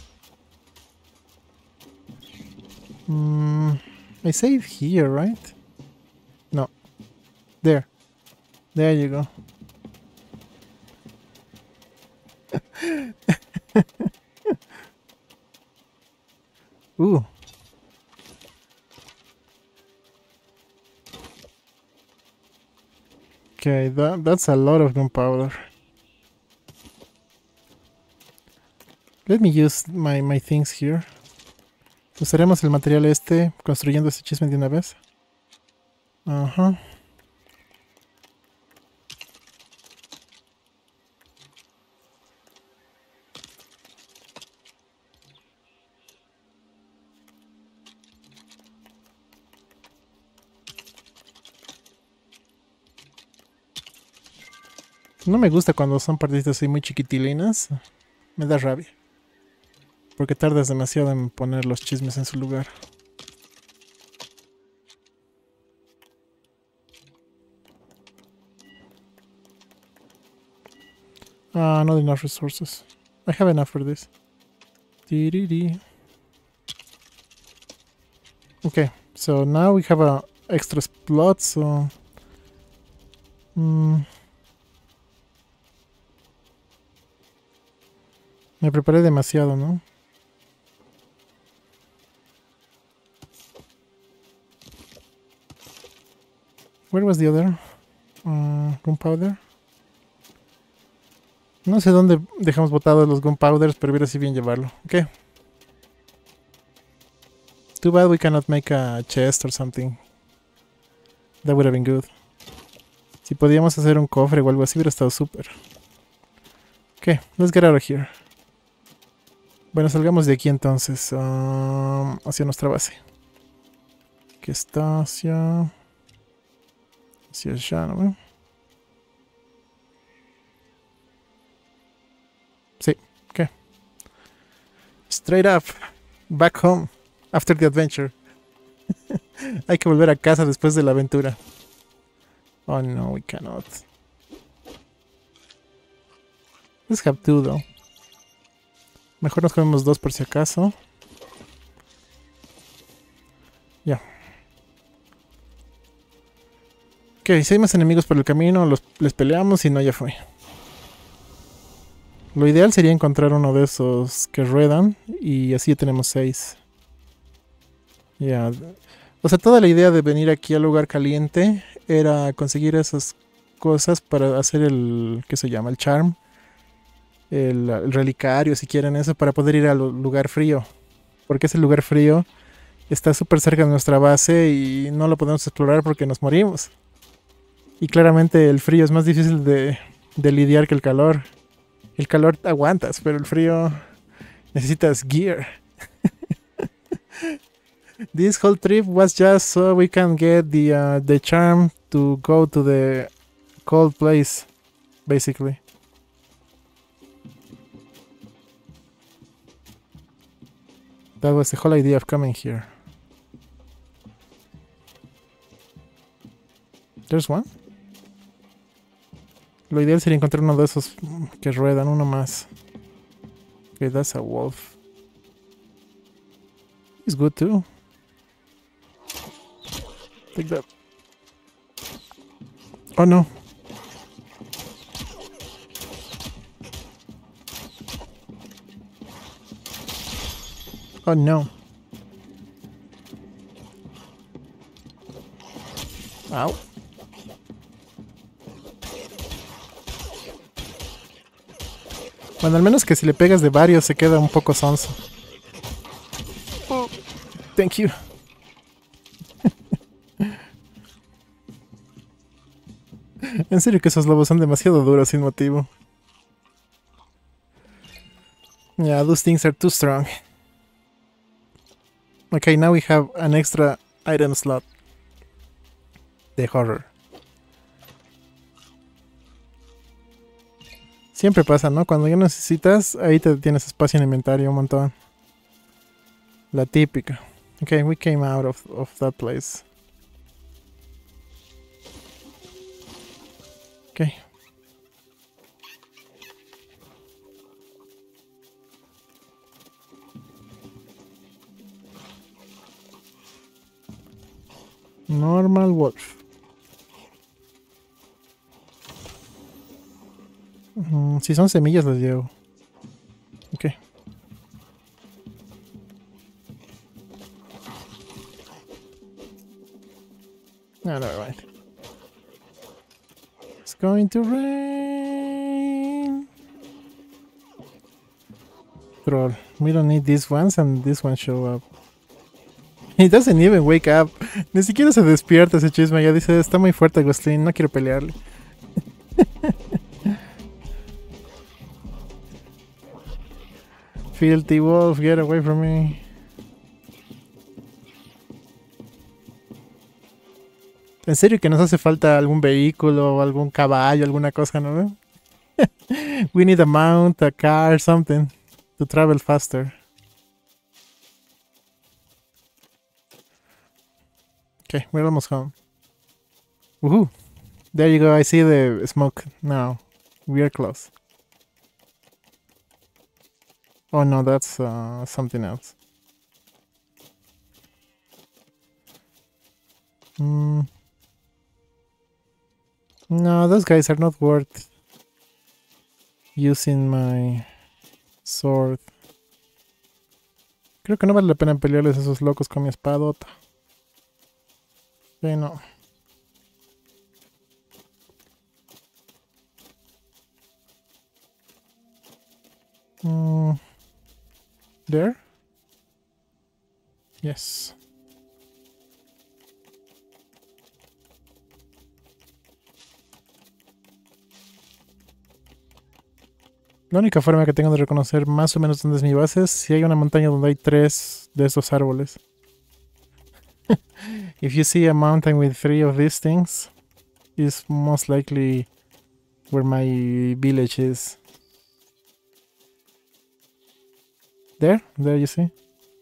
Speaker 1: Mm, I saved here, right? No. There. There you go. Ooh. Okay, that, that's a lot of gunpowder. Let me use my, my things here. Usaremos el material este construyendo este chisme de una vez. Ajá. Uh-huh. No me gusta cuando son partiditas así muy chiquitilinas. Me da rabia. Porque tardas demasiado en poner los chismes en su lugar. Ah, not enough resources. I have enough for this. Okay, so now we have a extra plot, so... Mm, me preparé demasiado, ¿no? Where was the other? Uh, gunpowder. No sé dónde dejamos botados los gunpowders, pero hubiera sido bien llevarlo. Ok. Too bad we cannot make a chest or something. That would have been good. Si podíamos hacer un cofre o algo así, hubiera estado súper. Ok, let's get out of here. Bueno, salgamos de aquí entonces. Um, hacia nuestra base. Que está hacia... hacia allá, ¿no? Sí, ok. Straight up. Back home. After the adventure. Hay que volver a casa después de la aventura. Oh no, we cannot. Let's have two though. Mejor nos comemos dos por si acaso. Ya. Yeah. Ok, si hay más enemigos por el camino, los, les peleamos y no, ya fue. Lo ideal sería encontrar uno de esos que ruedan y así ya tenemos seis. Ya. Yeah. O sea, toda la idea de venir aquí al lugar caliente era conseguir esas cosas para hacer el... ¿qué se llama? El charm. El, el relicario, si quieren eso, para poder ir al lugar frío. Porque ese lugar frío está súper cerca de nuestra base y no lo podemos explorar porque nos morimos. Y claramente el frío es más difícil de, de lidiar que el calor. El calor aguantas, pero el frío necesitas gear. This whole trip was just so we can get the uh, the charm to go to the cold place, basically. That was the whole idea of coming here. There's one. Lo ideal sería encontrar uno de esos que ruedan, uno más. Okay, that's a wolf. He's good too. Take that. Oh no. Oh no. Ow. Bueno, al menos que si le pegas de varios se queda un poco sonso. Oh, thank you. En serio que esos lobos son demasiado duros sin motivo. Yeah, those things are too strong. Okay, now we have an extra item slot. De horror. Siempre pasa, ¿no? Cuando ya necesitas, ahí te tienes espacio en inventario un montón. La típica. Okay, we came out of, of that place. Okay. Normal wolf. Mm, si son semillas las llevo. Ok. No, never mind. It's going to rain. Troll. We don't need these ones and this one show up. He doesn't even wake up. Ni siquiera se despierta ese chisme. Ya dice, está muy fuerte Ghoslin, no quiero pelearle. Filthy wolf, get away from me. En serio que nos hace falta algún vehículo, algún caballo, alguna cosa, ¿no? We need a mount, a car, something to travel faster. Okay, we're almost home. Woohoo! There you go, I see the smoke now. We are close. Oh no, that's uh, something else. Hmm. No, those guys are not worth using my sword. Creo que no vale la pena pelearles a esos locos con mi espadota. Sí, no. Mm. There? Yes. La única forma que tengo de reconocer más o menos dónde es mi base es si hay una montaña donde hay tres de estos árboles. If you see a mountain with three of these things, it's most likely where my village is. There? There you see?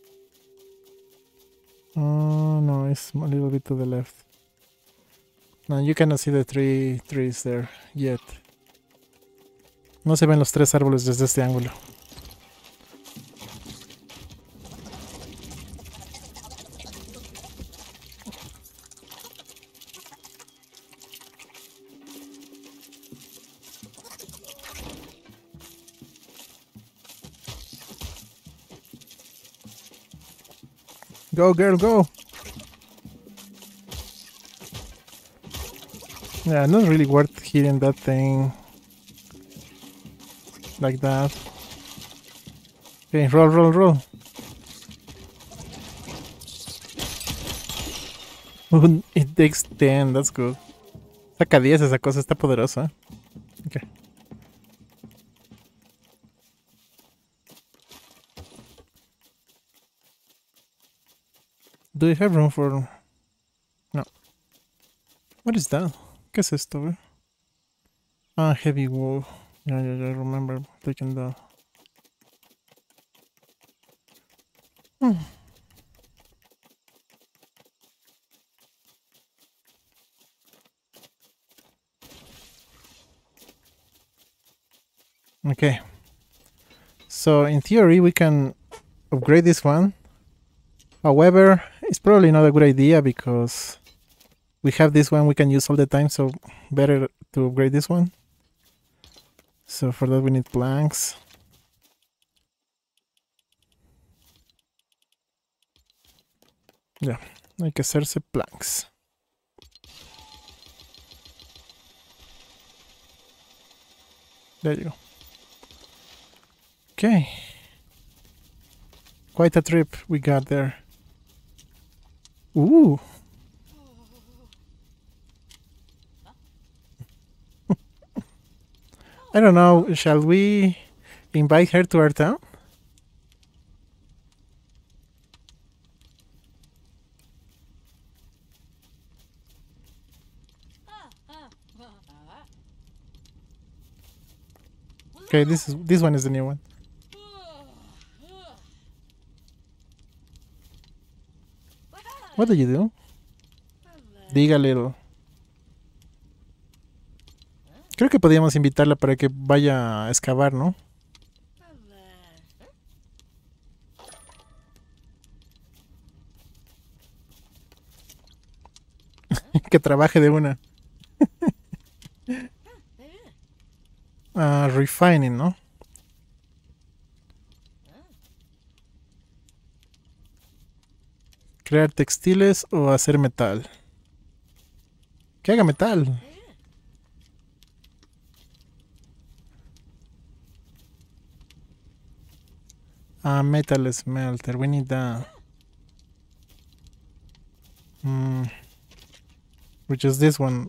Speaker 1: Oh no, it's a little bit to the left. No, you cannot see the three trees there yet. No se ven los tres árboles desde este ángulo. Go girl, go! Yeah, not really worth hitting that thing like that. Okay, roll, roll, roll. It takes ten, that's good. Saca diez esa cosa, está poderosa. Okay. Do you have room for... No. What is that? ¿Qué es esto, güey? Ah, heavy wool. Yeah, yeah, yeah, I remember taking that. Hmm. Okay. So, in theory, we can upgrade this one. However, it's probably not a good idea because we have this one we can use all the time, so better to upgrade this one. So for that we need planks. Yeah, hay que hacerse planks. There you go. Okay. Quite a trip we got there. Ooh. I don't know, shall we invite her to our town? Okay, this is this one is the new one. What do you do? Dig a little. Creo que podríamos invitarla para que vaya a excavar, ¿no? Que trabaje de una. uh, refining, ¿no? Crear textiles o hacer metal. Que haga metal. Ah, metal smelter. We need that. Mm. Which is this one.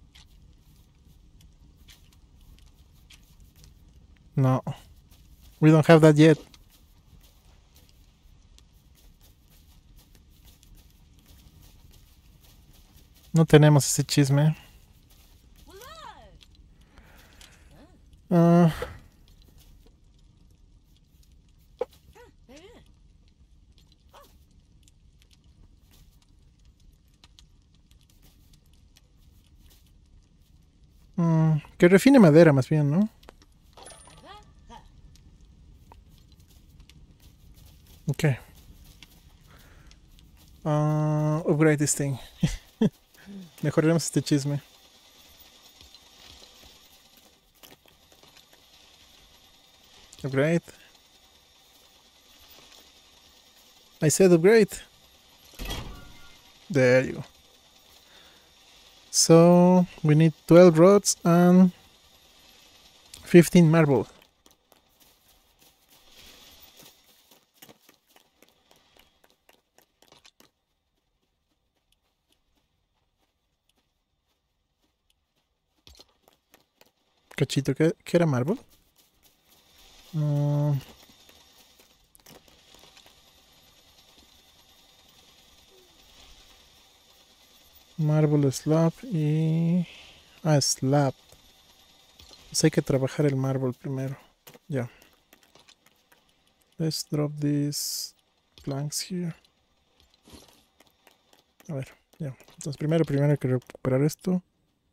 Speaker 1: No. We don't have that yet. No tenemos ese chisme. Uh, mm, que refine madera más bien, ¿no? Okay. Uh, upgrade this thing. Mejoraremos este chisme. Upgrade. I said upgrade. There you go. So we need twelve rods and fifteen marble. Cachito, ¿qué, qué era marble? Uh, marble slab y... Ah, slab. Pues hay que trabajar el marble primero. Ya. Yeah. Let's drop these planks here. A ver, ya. Yeah. Entonces primero, primero hay que recuperar esto.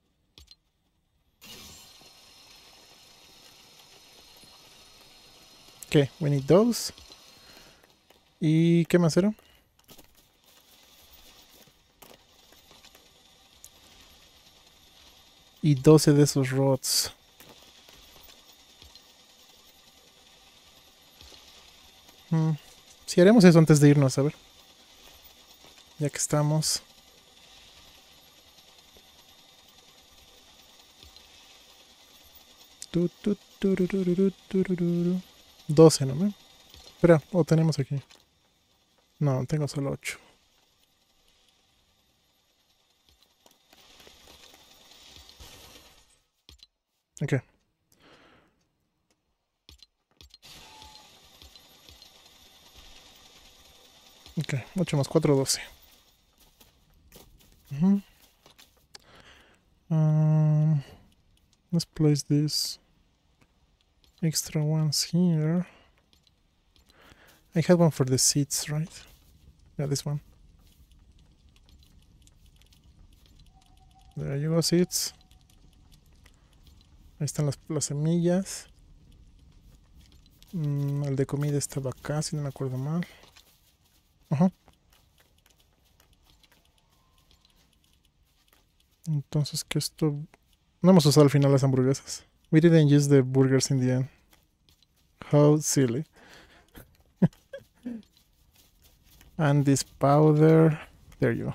Speaker 1: Ok, we need those. ¿Y qué más era? Y doce de esos rods. Hmm. Si haremos eso antes de irnos, a ver. Ya que estamos. Tu, tu, turururu, turururu. doce, ¿no? Espera, o tenemos aquí. No, tengo solo ocho. Ok. Ok, ocho más cuatro, doce. Uh-huh. um, let's place this extra ones here. I had one for the seeds, right? Yeah, this one. There you go, seeds. Ahí están las, las semillas. Mm, el de comida estaba acá, si no me acuerdo mal. Ajá. Entonces, que esto... No hemos usado al final las hamburguesas. We didn't use the burgers in the end. How silly. And this powder... There you go.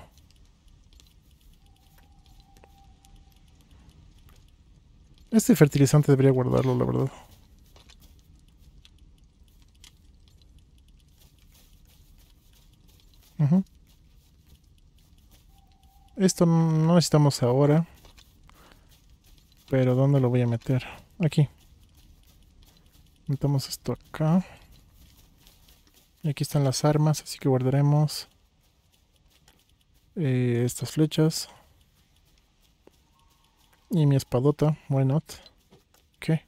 Speaker 1: Este fertilizante debería guardarlo, la verdad. Uh-huh. Esto no necesitamos ahora. Pero ¿dónde lo voy a meter? Aquí. Metamos esto acá. Y aquí están las armas, así que guardaremos eh, estas flechas. Y mi espadota, why not? Okay.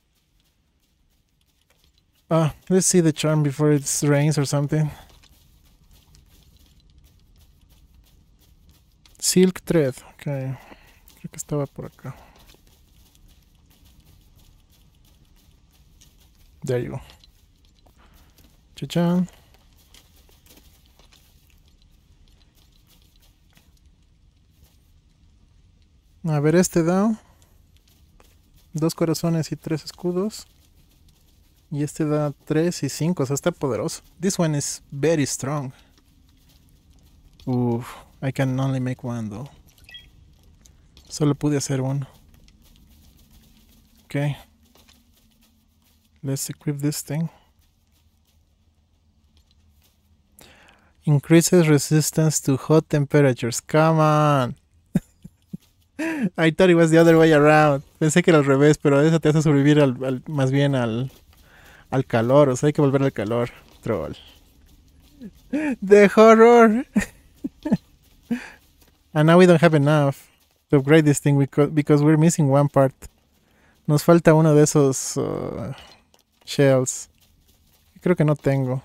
Speaker 1: Ah, let's see the charm before it rains or something. Silk thread, ok. Creo que estaba por acá. There you go. Chachán. A ver, este da dos corazones y tres escudos. Y este da tres y cinco, o sea, está poderoso. This one is very strong. Uff, I can only make one though. Solo pude hacer uno. Ok. Let's equip this thing. Increases resistance to hot temperatures. Come on. I thought it was the other way around. Pensé que era al revés, pero eso te hace sobrevivir al, al, más bien al, al calor. O sea, hay que volver al calor. Troll. The horror. And now we don't have enough to upgrade this thing because, because we're missing one part. Nos falta uno de esos uh, shells. Creo que no tengo.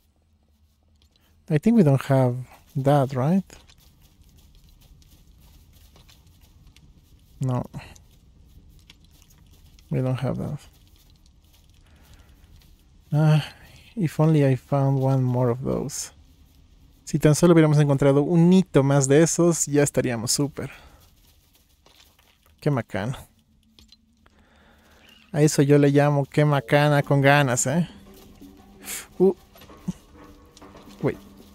Speaker 1: I think we don't have that, right? No. We don't have that. Ah, if only I found one more of those. Si tan solo hubiéramos encontrado un hito más de esos, ya estaríamos súper. Qué macana. A eso yo le llamo qué macana con ganas, ¿eh? Uh. Wait.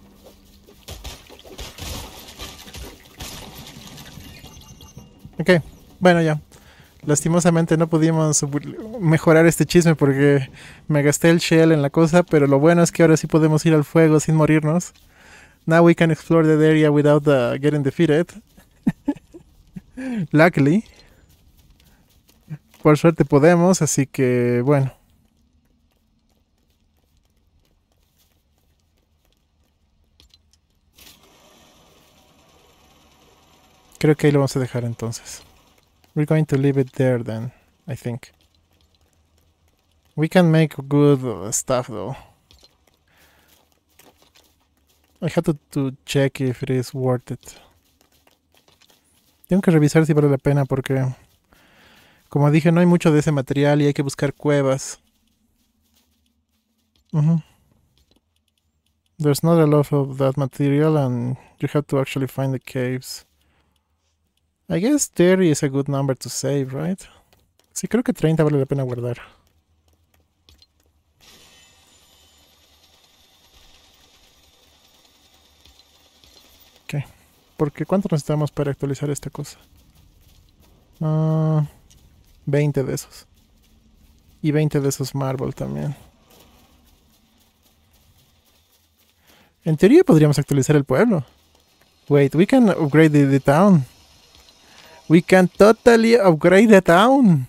Speaker 1: Ok, bueno ya. Lastimosamente no pudimos mejorar este chisme porque me gasté el shell en la cosa, pero lo bueno es que ahora sí podemos ir al fuego sin morirnos. Now we can explore the area without uh, getting defeated. Luckily. Por suerte podemos, así que bueno. Creo que ahí lo vamos a dejar entonces. We're going to leave it there then, I think. We can make good uh, stuff though. I have to, to check if it is worth it. Tengo que revisar si vale la pena porque, como dije, no hay mucho de ese material y hay que buscar cuevas. Uh-huh. There's not a lot of that material and you have to actually find the caves. I guess thirty is a good number to save, right? Sí, creo que treinta vale la pena guardar. Ok. Porque ¿cuánto necesitamos para actualizar esta cosa? Uh, veinte de esos. Y veinte de esos marble también. En teoría podríamos actualizar el pueblo. Wait, we can upgrade the, the town. We can totally upgrade the town.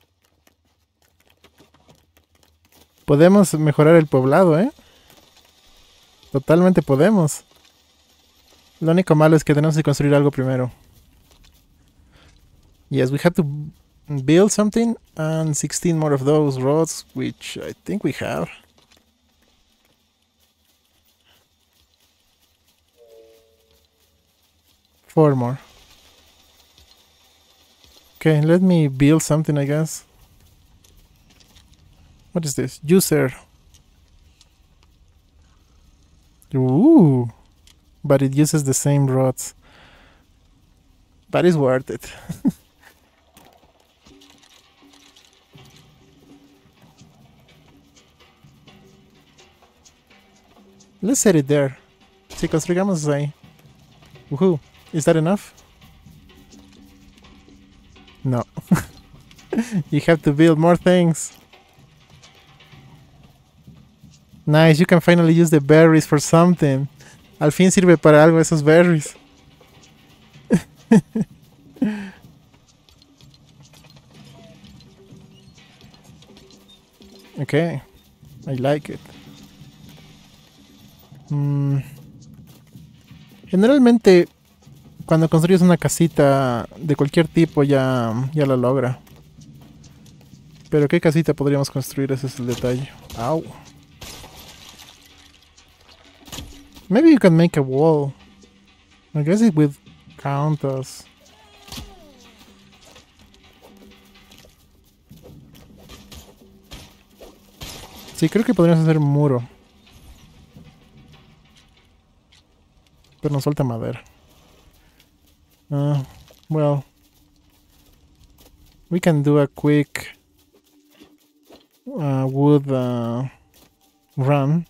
Speaker 1: Podemos mejorar el poblado, ¿eh? Totalmente podemos. Lo único malo es que tenemos que construir algo primero. Yes, we have to build something and sixteen more of those roads, which I think we have. Four more. Okay, let me build something, I guess. What is this? User. Ooh. But it uses the same rods. But it's worth it. Let's set it there. Si construyamos ahí. Woohoo. Is that enough? No. You have to build more things. Nice, you can finally use the berries for something. Al fin sirve para algo esos berries. Okay. I like it. Mm. Generalmente, cuando construyes una casita de cualquier tipo, ya, ya la logra. Pero ¿qué casita podríamos construir? Ese es el detalle. Au. Maybe you can make a wall. I guess it would count as... Sí, creo que podríamos hacer un muro. Pero nos falta madera. Uh, well... We can do a quick... Uh, wood... Uh, run.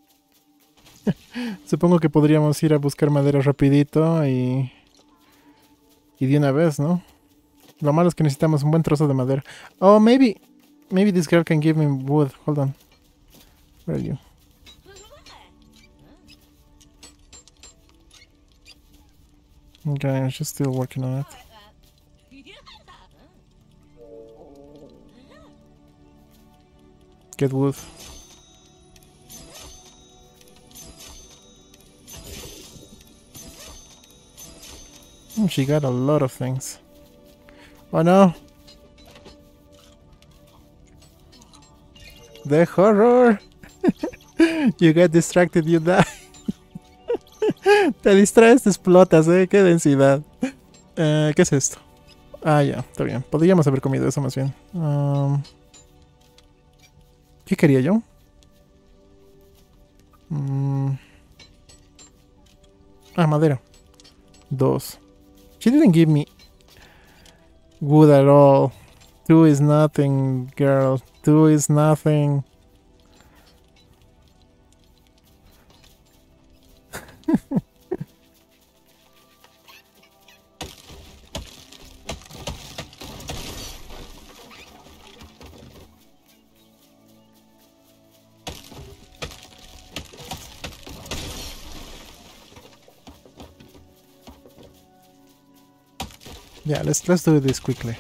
Speaker 1: Supongo que podríamos ir a buscar madera rapidito y... Y de una vez, ¿no? Lo malo es que necesitamos un buen trozo de madera. Oh, maybe... Maybe this girl can give me wood. Hold on. Where are you? Okay, she's still working on it. Get wood. Oh, she got a lot of things. Oh no! The horror! You get distracted, you die. Te distraes, te explotas, eh. Qué densidad. Uh, ¿Qué es esto? Ah, ya, está bien. Podríamos haber comido eso más bien. Um, ¿Qué quería yo? Mm. Ah, madera. Dos. She didn't give me wood at all. Two is nothing, girl. Two is nothing. Yeah, let's let's do this quickly.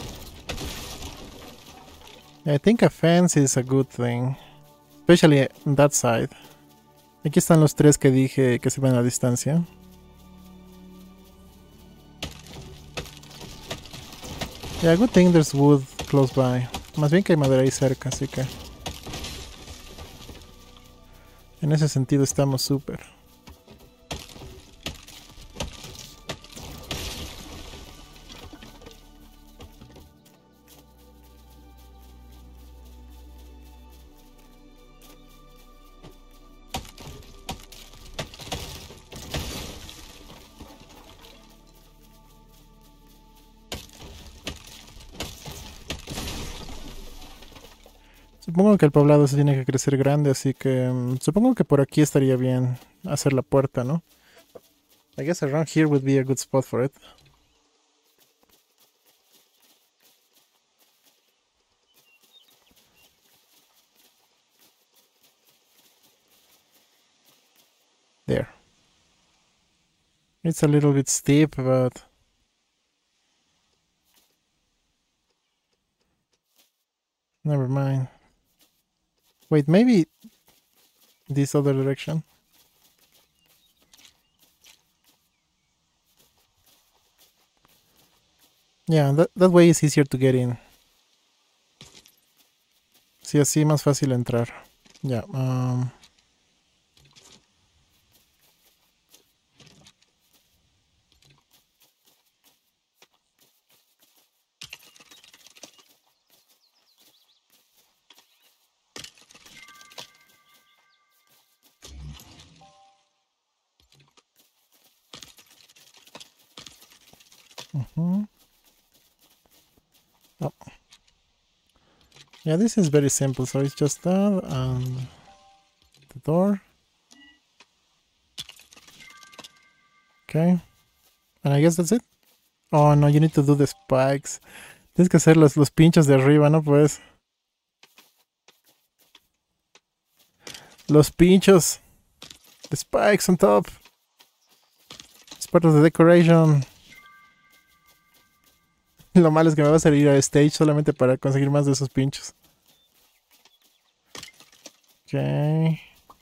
Speaker 1: I think a fence is a good thing, especially on that side. Aquí están los tres que dije que se ven a distancia. Yeah, good thing there's wood close by. Más bien que hay madera ahí cerca, así que en ese sentido estamos súper. Supongo que el poblado se tiene que crecer grande, así que um, supongo que por aquí estaría bien hacer la puerta, ¿no? I guess around here would be a good spot for it. There. It's a little bit steep, but... Never mind. Wait, maybe this other direction? Yeah, that, that way is easier to get in. Sí, así más fácil entrar. Ya, yeah, um... Mm-hmm. Oh. Yeah, this is very simple, so it's just that and the door. Okay. And I guess that's it. Oh no, you need to do the spikes. Tienes que hacer los, los pinchos de arriba, ¿no? Pues. Los pinchos. The spikes on top. It's part of the decoration. Lo malo es que me va a salir a stage solamente para conseguir más de esos pinchos. Okay.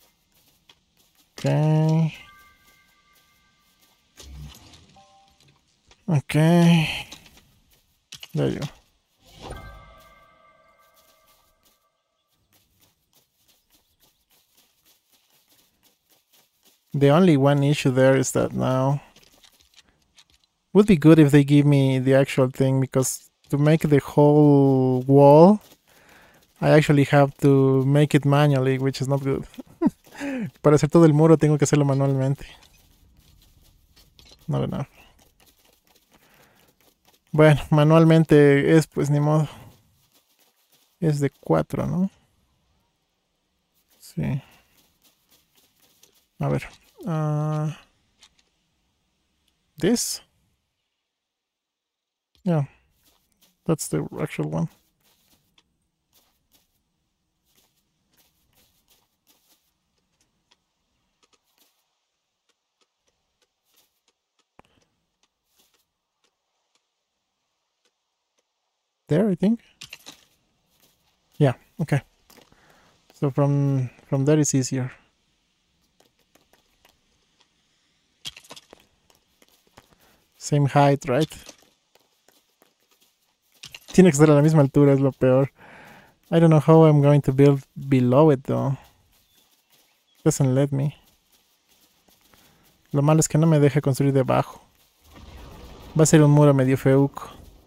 Speaker 1: Okay. Okay. There you go. The only one issue there is that now would be good if they give me the actual thing, because to make the whole wall I actually have to make it manually, which is not good. Para hacer todo el muro tengo que hacerlo manualmente. Not enough. Bueno, manualmente es, pues ni modo. Es de cuatro, ¿no? Sí. A ver. Uh, this? Yeah. That's the actual one. There, I think. Yeah, okay. So from from there it's easier. Same height, right? Tiene que estar a la misma altura, es lo peor. I don't know how I'm going to build below it though. Doesn't let me. Lo malo es que no me deja construir debajo. Va a ser un muro medio feuco.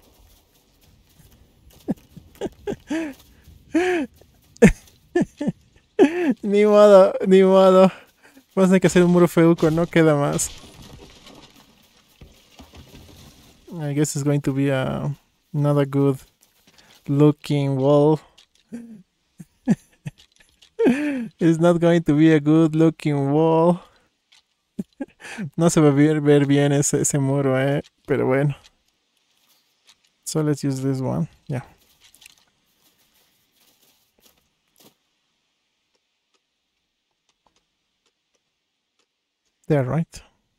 Speaker 1: Ni modo, ni modo. Vas a tener que hacer un muro feuco, no queda más. I guess it's going to be a, not a good looking wall. It's not going to be a good looking wall. No se va a ver, ver bien ese, ese muro, eh. Pero bueno. So let's use this one. Yeah. There, right?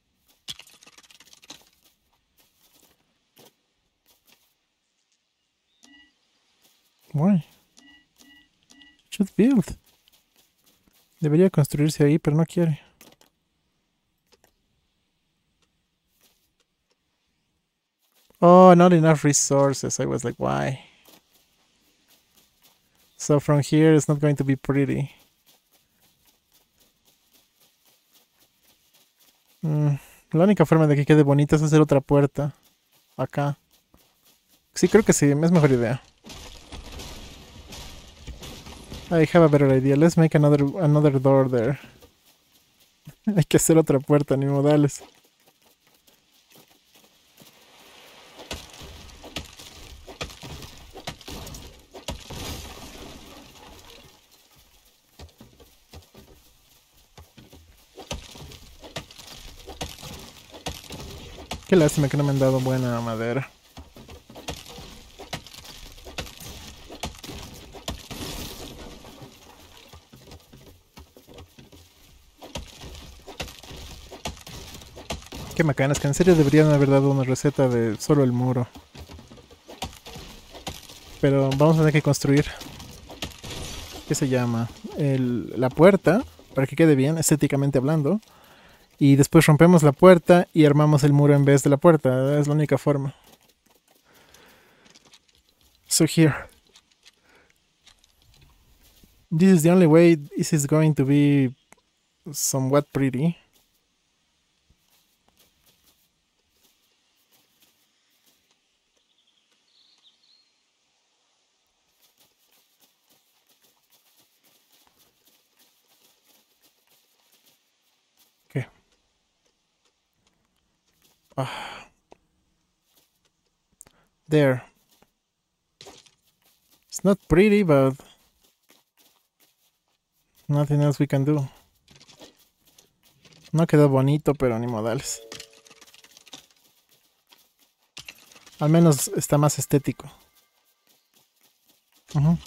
Speaker 1: Why? Should build. Debería construirse ahí, pero no quiere. Oh, not enough resources. I was like, why? So from here it's not going to be pretty. Mm, la única forma de que quede bonito es hacer otra puerta. Acá. Sí, creo que sí, es mejor idea. I have a better idea. Let's make another another door there. Hay que hacer otra puerta, ni modales. Qué lástima que no me han dado buena madera. Qué macanas, que en serio deberían haber dado una receta de solo el muro. Pero vamos a tener que construir. ¿Qué se llama? El, la puerta, para que quede bien, estéticamente hablando. Y después rompemos la puerta y armamos el muro en vez de la puerta. Es la única forma. So here. This is the only way this is going to be somewhat pretty. Okay. Ah. There. It's not pretty, but nothing else we can do. No quedó bonito, pero ni modales. Al menos está más estético. Uh-huh.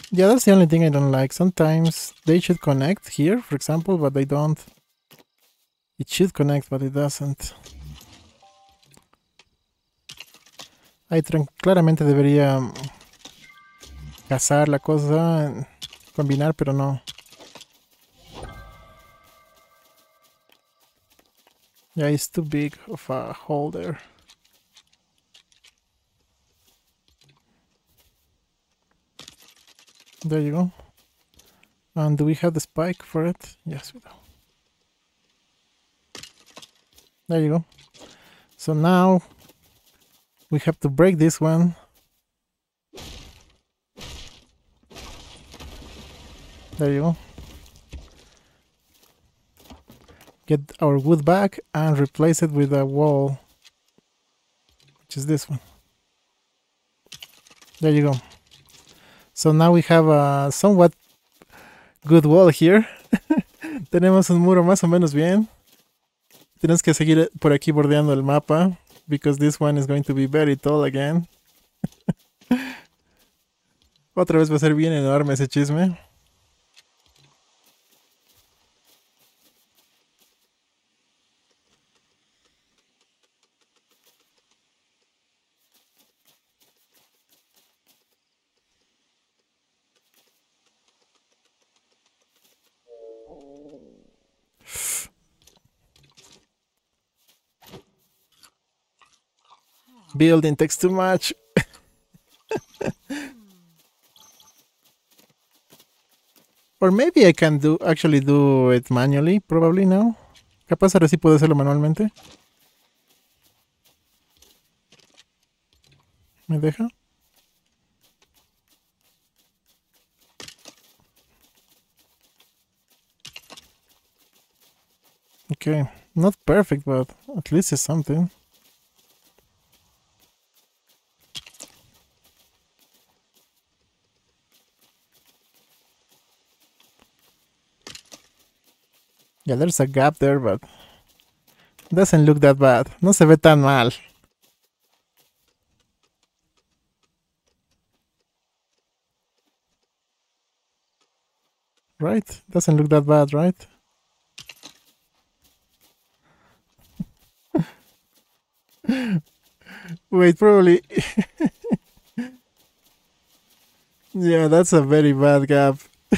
Speaker 1: Yeah, that's the only thing I don't like. Sometimes they should connect here, for example, but they don't. It should connect, but it doesn't. Ahí claramente debería cazar la cosa, combinar, pero no. Yeah, it's too big of a hole there. There you go. And do we have the spike for it? Yes, we do. There you go. So now we have to break this one. There you go. Get our wood back and replace it with a wall, which is this one. There you go. So now we have a somewhat good wall here. Tenemos un muro más o menos bien. Tienes que seguir por aquí bordeando el mapa, because this one is going to be very tall again. Otra vez va a ser bien enorme ese chisme. Building takes too much. Or maybe I can do actually do it manually, probably now. Capaz ahora sí puedo hacerlo manualmente. ¿Me deja? Okay, not perfect, but at least it's something. Yeah, there's a gap there, but doesn't look that bad. No se ve tan mal. Right? Doesn't look that bad, right? Wait, probably... Yeah, that's a very bad gap.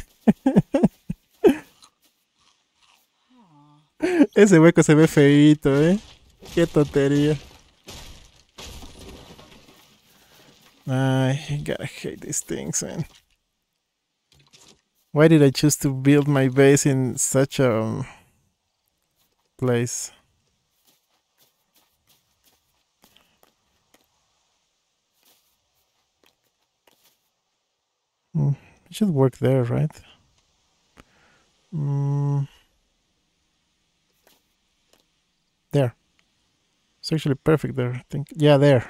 Speaker 1: Ese hueco se ve feíto, eh. Qué tontería. I gotta hate these things, man. Why did I choose to build my base in such a place? Mm, it should work there, right? Mm. There. It's actually perfect there, I think. Yeah, there.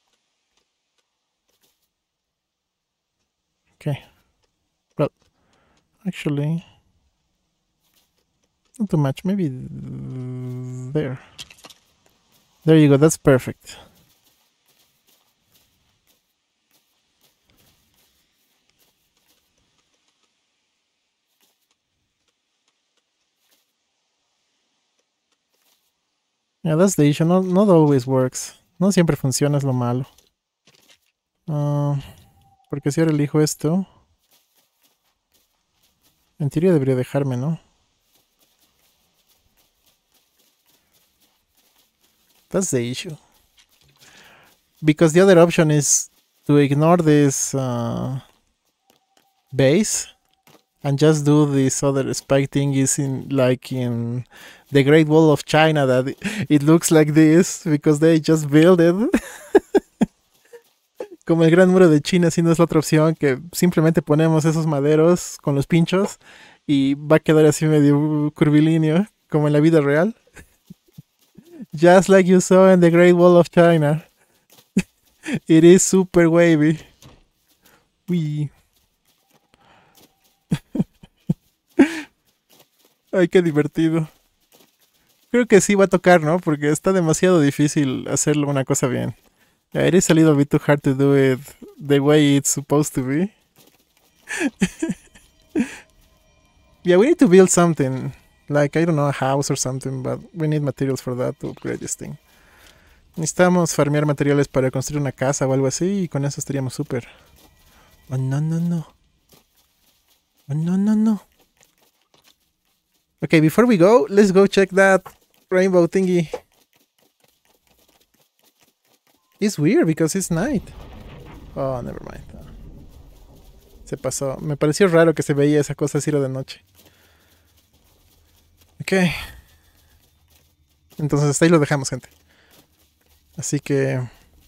Speaker 1: Okay. Well, actually, not too much. Maybe there. There you go. That's perfect. Yeah, that's the issue. Not, not always works. No siempre funciona, es lo malo. Uh, porque si ahora elijo esto, en teoría debería dejarme, ¿no? That's the issue. Because the other option is to ignore this uh, base and just do this other spike thing is in like in the Great Wall of China, that it, it looks like this because they just built it. Como el Gran Muro de China, si no es la otra opción, que simplemente ponemos esos maderos con los pinchos y va a quedar así medio curvilíneo, como en la vida real. Just like you saw in the Great Wall of China. It is super wavy. Uy. Ay, qué divertido. Creo que sí va a tocar, ¿no? Porque está demasiado difícil hacerlo una cosa bien. Yeah, it is a little bit too hard to do it the way it's supposed to be. Yeah, we need to build something. Like, I don't know, a house or something, but we need materials for that to upgrade this thing. Necesitamos farmear materiales para construir una casa o algo así, y con eso estaríamos súper. Oh, no, no, no. Oh, no, no, no. Okay, before we go, let's go check that rainbow thingy. It's weird because it's night. Oh, never mind. Se pasó. Me pareció raro que se veía esa cosa así de noche. Ok. Entonces hasta ahí lo dejamos, gente. Así que...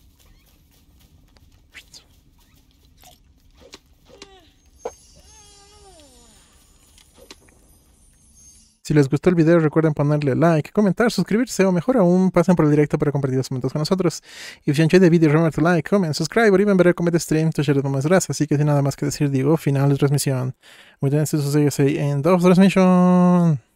Speaker 1: Si les gustó el video, recuerden ponerle like, comentar, suscribirse o mejor aún, pasen por el directo para compartir los momentos con nosotros. If you enjoyed the video, remember to like, comment, subscribe, or even better, comment the stream to share it with más gracias. Así que sin nada más que decir, digo, final de transmisión. Muy bien, esto sucede en dos transmisión.